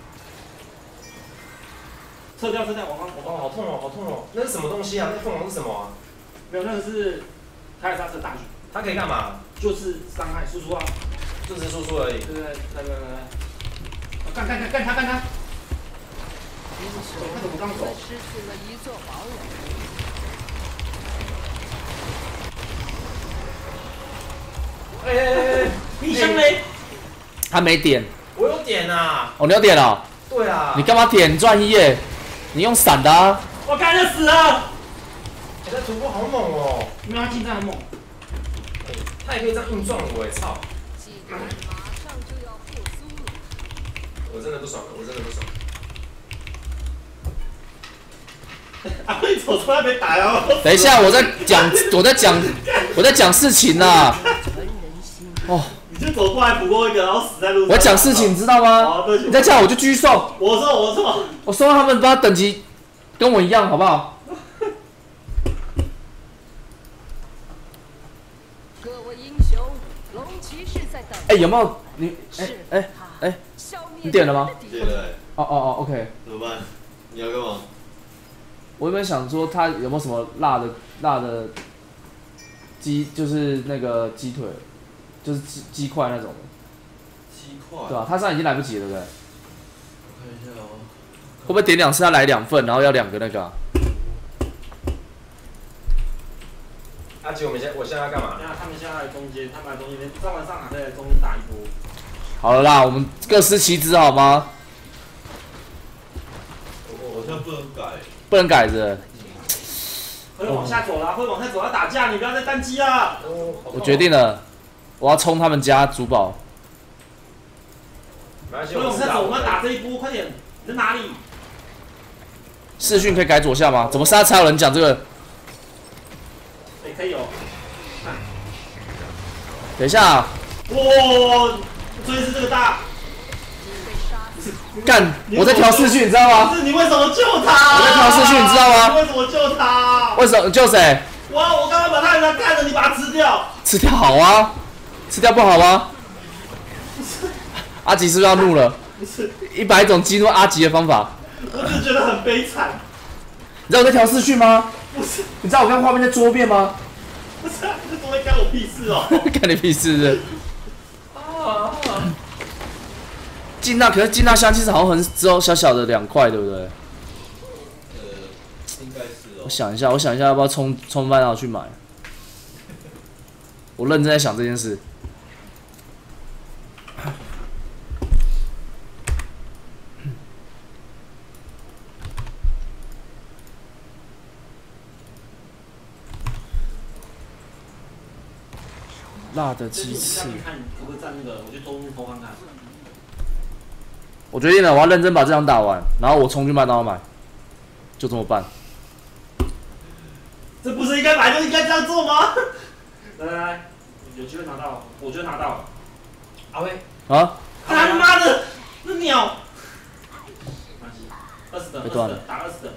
撤掉，撤掉，我刚，我刚， 好痛哦，好痛哦！那是什么东西啊？那凤凰是什么啊？ 没有，那个是凯尔萨斯的大举。 它可以干嘛？ 就是伤害输出啊， 就只是输出而已。 对对对，来来来来，干干干干他干他！他怎么刚走？ 失去了一座堡垒。 哎哎哎！ 冰箱嘞？ 他没点。 我有点啊。 哦，你有点哦。 对啊。 你干嘛点？你赚一耶！你用闪的啊。 我刚才死了。 你这突破好猛哦！ 没有，他近战很猛。 他也可以这样硬撞我，哎操！ 马上就要复苏了。 我真的不爽了，我真的不爽。 阿辉走出来被打了。 等一下，我在讲，我在讲，我在讲事情呐。哦。 你就走过来补过一个，然后死在路上。 我讲事情，你知道吗？ 哦，对。 你再叫我就继续送。 我送，我送。 我送到他们，把等级跟我一样，好不好？哎、欸，有没有你？哎哎哎，你点了吗？ 点了。 哦哦哦 ，OK。 怎么办？你要干嘛？ 我原本想说，他有没有什么辣的辣的鸡，就是那个鸡腿，就是鸡鸡块那种的。 鸡块。 对啊，他现在已经来不及了，对不对？ 我看一下哦。 会不会点两次他来两份，然后要两个那个、啊？ 阿吉，我们现我现在要干嘛？ 现在他们现在来中间，他们来中间，上完上海再来中间打一波。 好了啦，我们各司其职好吗？ 我好像不能改。 不能改着。 会往下走啦，会往下走，要打架，你不要再单机啦。 我决定了，我要冲他们家主堡。 会往下走，我们要打这一波，快点！你在哪里？ 视讯可以改左下吗？怎么现在才有人讲这个？ 哎，可以哦。 等一下、啊。 哇，追是这个大。 干！我在调视讯，你知道吗？ 不是你为什么救他？ 我在调视讯，你知道吗？ 你为什么救他？ 为什么救谁？ 哇！我刚刚把他人家看着，你把他吃掉。 吃掉好啊，吃掉不好吗？阿吉是不是要怒了？ 不是。 一百种激怒阿吉的方法。 我只觉得很悲惨。 你知道我在调视讯吗？ 不是。 你知道我刚画面在桌面吗？ 不是、啊，这桌面干我屁事哦。 干你屁事是？啊！金娜，可是金娜香其实好像很只有小小的两块，对不对？ 呃，应该是哦。 我想一下，我想一下，要不要冲冲麦当劳去买？我认真在想这件事。辣的鸡翅。 看可不可以站那个，我去中偷看看。 我决定了，我要认真把这场打完，然后我冲去麦当劳买，就这么办。 这不是应该买就应该这样做吗？来来来，有机会拿到，我觉得拿到了。阿威。 啊？ 他妈的，那鸟。二十等，二十等，打二十等。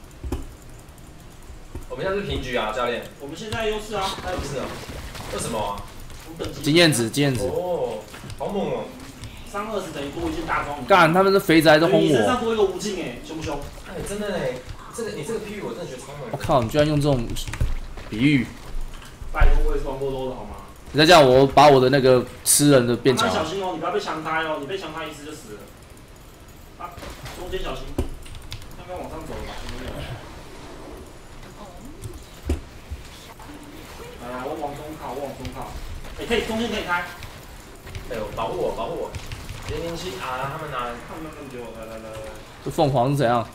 我们现在是平局啊，教练。 我们现在优势啊，还有优势啊。 为什么啊？ 经验值，经验值。 哦，好猛哦！ 三二十等于多一件大装。 干，他们的肥宅都轰我。 你身上多一个无尽哎，凶不凶？ 哎，真的嘞，这个你这个比喻我真的觉得超猛。 我靠，你居然用这种比喻。 拜托，我也是玩过多的好吗？ 你再这样，我把我的那个吃人的变强。 小心哦，你不要被强开哦，你被强开一次就死了。啊，中间小心，刚刚往上走了吧？来来，我往中靠，我往中靠。哎、欸，可以，中间可以开。 哎呦，保护我，保护我！零零七啊，他们拿， 他们那给我，来来来来。 这凤凰是怎样？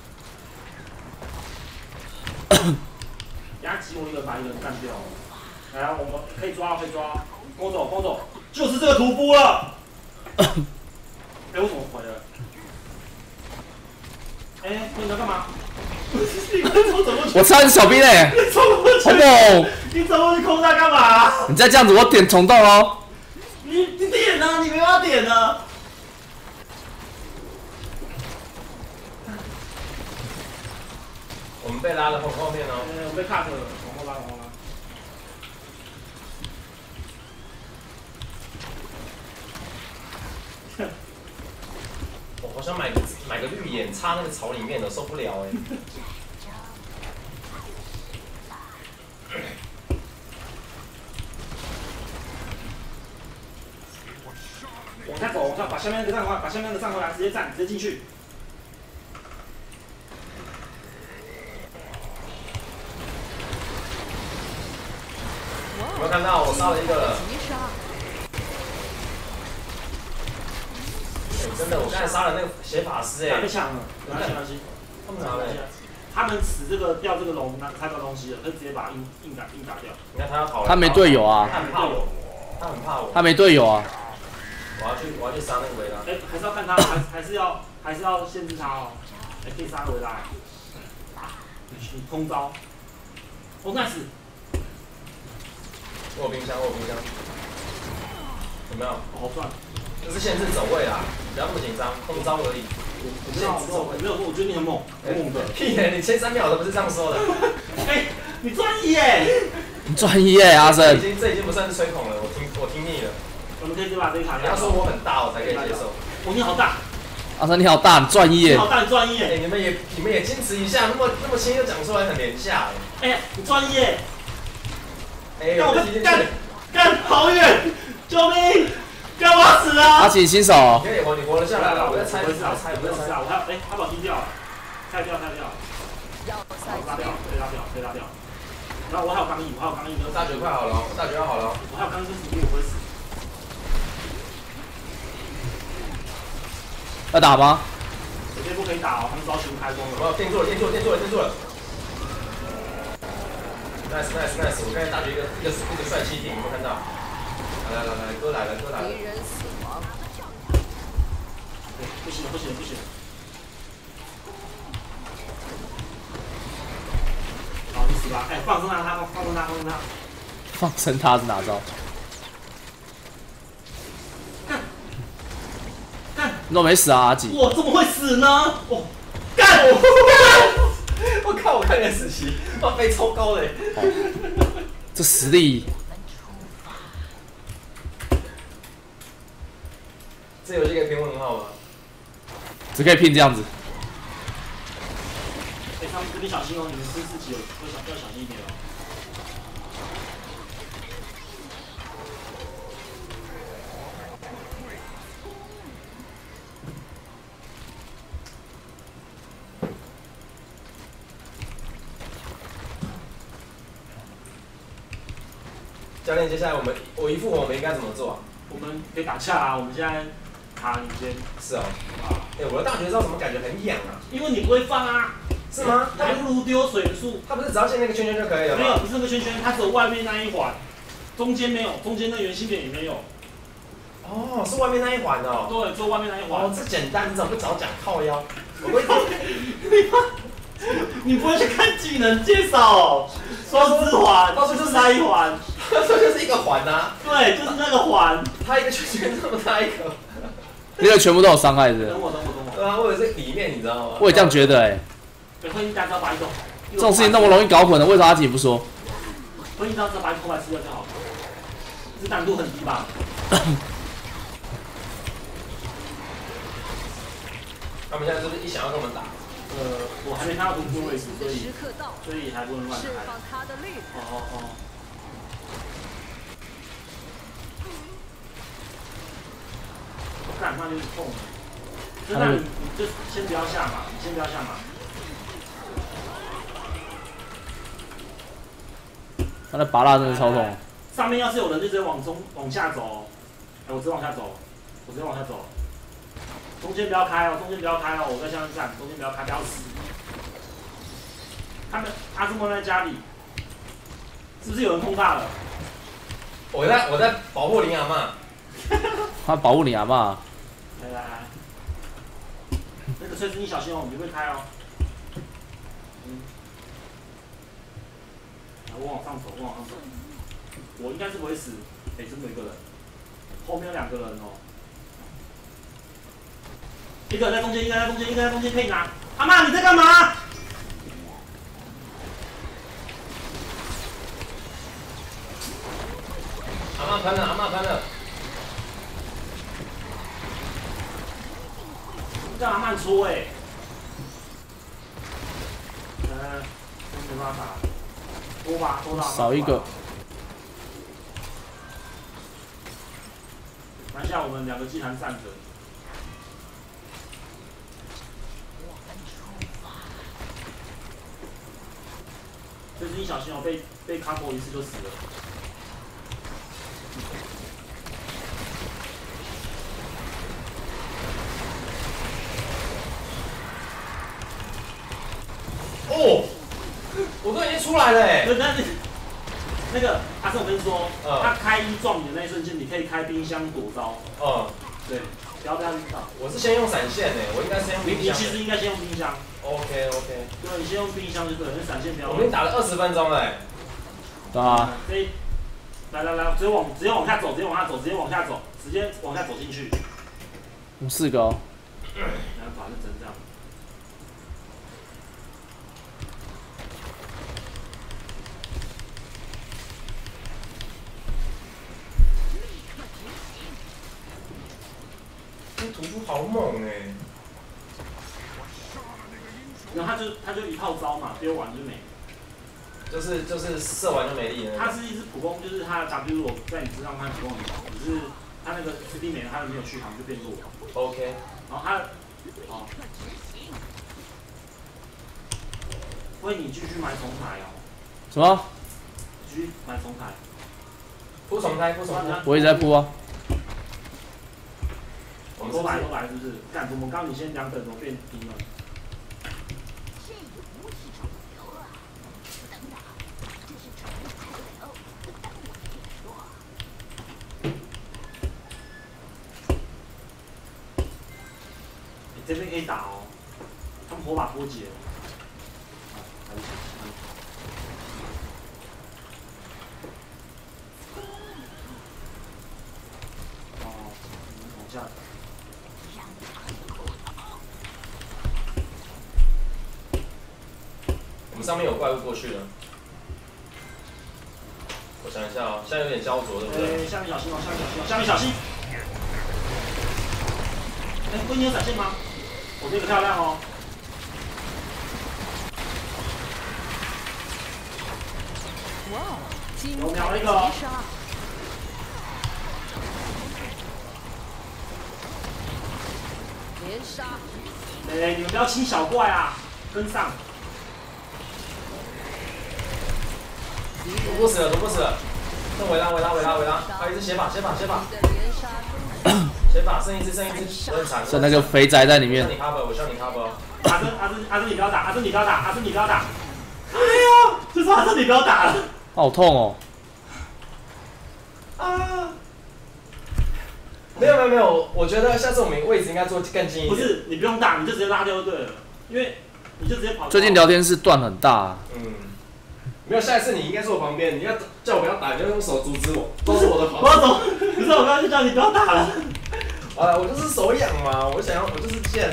压击我一个，把一个人干掉。来，我们可以抓，可以抓，跟我走，跟我走，就是这个屠夫了。哎、欸，我怎么回了？哎、欸，你要干嘛？ 我差点小兵嘞！好猛！ 你走过去空他干嘛？ 你再这样子，我点虫洞喽！ 你你点呢？你没法点呢。 我们被拉了后后面哦。 嗯，我被 cut 了，往后拉，往后拉。 我好想买个买个绿眼插那个草里面的，受不了哎。 往下走，往下把下面那个站回来，把下面那个站回来，直接站，直接进去。 有没有看到我杀了一个了？欸、真的，我刚才杀了那个邪法师哎、欸， 被抢了，没关系没关系， 他们拿了、欸， 他们死这个掉这个龙拿猜到东西了，他直接把硬硬打硬打掉。 你看他要逃了， 他没队友啊， 他很怕我，他很怕我， 他没队友啊。 我要去我要去杀那个维拉。 哎、欸，还是要看他，还还是要还是要限制他哦。哎、欸，可以杀维拉。你空招，哦 nice。 我有冰箱，我有冰箱，有没有？ 哦、好赚。 这是限制走位啦，不要那么紧张，空招而已。 我没有，我没有说，我觉得你很猛，很猛的。 屁耶！你前三秒都不是这样说的。 哎、欸，你专一耶！ 你专一耶，阿生。 已经这已经不算是吹孔了，我听我听腻了。 我们可以直接把这一卡。 你要说我很大，我才可以接受。 哦，你好大。 阿生你好大，你专一耶。 你好大，你专一耶！ 哎、欸，你们也你们也矜持一下，那么那么轻就讲出来，很廉价哎。哎、欸，你专一耶！ 哎、欸， 干我干干好远，救命！干我死啊！ 阿奇新手。 你活你活了下来了，我在猜， 我在猜， 猜， 我在猜，我还哎，他把踢掉了，拆掉，拆掉，拉掉，可以拉掉，可以拉掉。然后我还有刚毅，我还有刚毅， 大绝快好了，大绝要好了， 我还有刚毅，就是我不会死。 要打吗？ 有些不可以打哦，他们招全开光了。 我定住了，定住了，定住了，定住了。Nice nice nice！ 我刚才大绝一个一个一个帅气定，有没有看到？来来来，哥来了，哥来了。 敌人死亡。 不行了，不行了，不行了。好，你死吧！哎，放生他，他放生他，放生他。 放生他是哪招？ 干！干！ 你怎么没死啊，阿吉？ 我怎么会死呢？我干！我干！我靠！我看你的死期，哇，飞超高嘞！ 这实力。 这游戏可以拼问号吗？ 只可以拼这样子。 哎、欸，他们这边小心哦，你们升四级要小要小心一点哦。 教练，接下来我们我一复活，我们应该怎么做啊？ 我们可以打架啊！我们现在卡你先。 是哦。啊。哎、欸，我的大绝招怎么感觉很痒啊？ 因为你不会放啊。 是吗？ 还不如丢水术。 它不是只要现那个圈圈就可以了吗？ 没有，不是那个圈圈，它只有外面那一环，中间没有，中间那圆心点也没有。 哦，是外面那一环哦。 对，只有外面那一环。 哦，这简单，你怎么不早讲靠腰？我会你不会去看技能介绍？双之环，就是那一环。 他说就是一个环呐、啊。 对，就是那个环。 它一个圈圈这么大一个。 那个全部都有伤害的。 等我，等我，等我。 对啊，我以为是里面，你知道吗？ 我也这样觉得哎、欸。 会一刀只要把一种。 这种事情那么容易搞混的，为啥阿吉不说？ 会一刀只要把一口白吃掉就好了。这难度很低吧？ 他们现在是不是一想要跟我们打？ 呃，我还没看到图书位置，所以所以还不能乱开。 释放他的力量。 哦哦哦。 干那就是痛。真的，你你就先不要下马，你先不要下马。 他的拔蜡真的超痛。 上面要是有人就直接往中往下走，哎，我直接往下走，我直接往下走。中间不要开哦，中间不要开哦，我在下面站，中间不要开，不要死。他们阿兹莫在家里，是不是有人碰他了？ 我在我在保护林阿嬷。 他保护你阿嬷。 来来来，那个崔子你小心哦，你会开哦。嗯。来，我往上走，我往上走。我应该是不会死。哎、欸，真的一个人，后面有两个人哦。一个人在中间，一个人在中间，一个人在中间可以拿。阿嬷，你在干嘛？ 阿嬷喷了，阿嬷喷了。 让阿嬷戳哎、欸。呃，没办法，拖吧，拖到。 少一个。 拿下我们两个祭坛站着。就是你小心哦，被被卡过一次就死了。 哦，我都已经出来了哎。 那那那个阿胜，我跟你说， 嗯、 他开一撞你的那一瞬间，你可以开冰箱躲招。 嗯， 对，不要不要遇到。 我是先用闪现诶，我应该先用冰箱。 你其实应该先用冰箱。 OK OK。 对，你先用冰箱就对了，那闪现不要。 我们打了二十分钟哎。 对啊。 可以。来来来，直接往直接往下走，直接往下走，直接往下走，直接往下走进去。 我们四个哦。 来把那整这样。 这屠夫好猛哎、欸！ 然后他就他就一套招嘛，丢完就没。 就是就是射完就没力了。 他是一只普攻，就是他的 W 如果在你身上，他普攻很高，只是他那个 C D 没了，他没有续航就变弱。 OK。 然后他，哦，为你继续买重台哦。 什么？ 继续买重台。 铺重台，铺重台。 我一直在铺啊。 都来都来，是不是？干，我们刚你先两等，怎么变平了？你这边可以打哦，他们火把波解了。啊，还是哦，往下。 我们上面有怪物过去了，我想一下哦，现在有点焦灼，对不对？ 哎，下面小心哦，下面小心哦，下面小心！哎，龟你有闪现吗？我这个漂亮哦。 哇， 有秒了一个哦。 连杀！ 哎，你们不要清小怪啊，跟上。 毒不死了，毒不死了，剩维拉维拉维拉维拉，还有一只血法血法血法，血法剩一只剩一只，很惨。 剩那个肥宅在里面。 我需要你 cover， 我需要你 cover。 阿珍阿珍阿珍你不要打，阿珍你不要打，阿珍你不要打。哎呀，就是阿珍你不要打了。 好痛哦。 啊！没有没有没有，我觉得下次我们位置应该做更近一点。 不是，你不用打，你就直接拉掉就对了，因为你就直接跑。 最近聊天室断很大、啊。 嗯。没有，下一次你应该坐我旁边，你要叫我不要打，你要用手阻止我，都是我的跑。 我要走，可是我刚刚就叫你不要打了。 啊，我就是手痒嘛，我想要，我就是贱。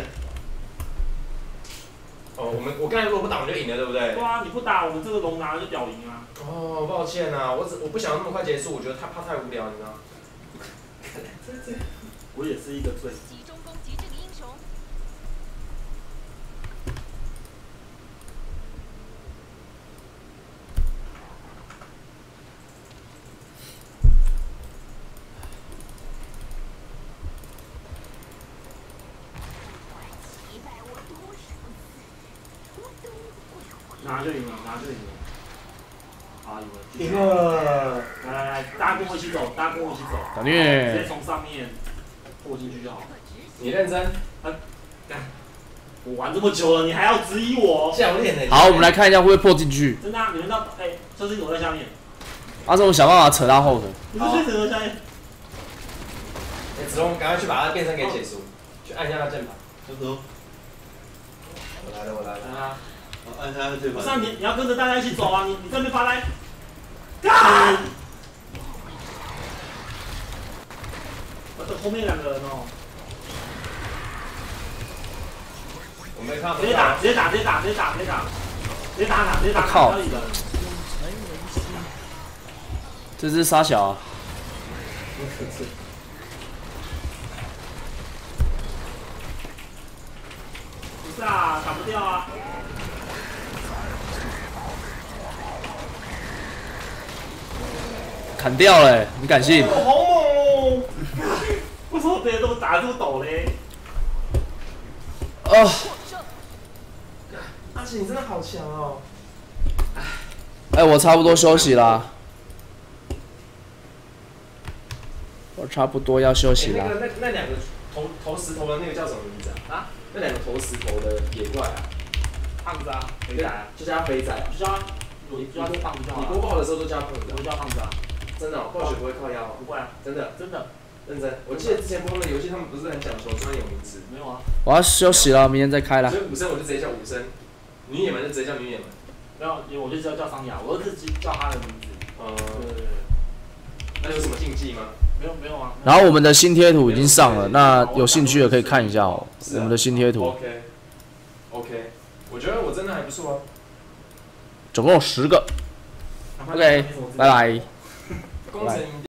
哦，我们我刚才如果不打，我们就赢了，对不对？ 对啊，你不打，我们这个龙拿了就屌赢啊。 哦，抱歉啊，我只我不想要那么快结束，我觉得他怕太无聊，你知道。这这， 我也是一个罪。 集中攻击这个英雄。 拿就赢了，拿就赢了。好，赢了。 赢了！ 来来来，大家跟我一起走，大家跟我一起走。 打虐。 直接从上面破进去就好。 你认真？ 啊，干！我玩这么久了，你还要质疑我？ 教练呢？ 好，我们来看一下会不会破进去。 真的、啊，你们到哎，车子躲在下面。 阿正，我想办法扯到后头。 你是最扯在下面。 哎，子龙，赶快去把它变身给解除，去按一下它键盘。 走走。 我来了，我来了。 来啊！ 按下键盘。 不是你，你要跟着大家一起走啊！你你这边发呆。干！我这后面两个人哦。 我没看到。 直接打，直接打，直接打，直接打，直接打，直接打他，直接打他。 靠！这只傻小啊！ 不是啊，打不掉啊！ 砍掉了、欸，你敢信？ 好猛哦！为什么别人都打这么陡嘞？ 哦。 阿奇，你真的好强哦！ 哎，我差不多休息啦。我差不多要休息啦。 那个那那两个投投石头的那个叫什么名字啊？啊？那两个投石头的野怪啊？ 胖子啊，肥仔啊， 就叫他肥仔啊， 就叫他，你就叫他胖子就好了。 你播报的时候都叫他胖子， 我就叫胖子啊。 真的、哦，暴雪不会靠腰、哦， 不会啊， 真的， 真的， 认真。我记得之前播的游戏，他们不是很讲求专有名词。 没有啊。 我要休息了，明天再开啦。 所以武生我就直接叫武生，女野蛮就直接叫女野蛮。 没有，我就只要叫桑雅，我就直接叫他的名字。 呃， 对对对。 那有什么禁忌吗？ 没有没有啊。 然后我们的新贴图已经上了，那有兴趣的可以看一下哦，我们的新贴图。 OK OK， 我觉得我真的还不错啊。 总共有十个。OK， 拜拜。 工程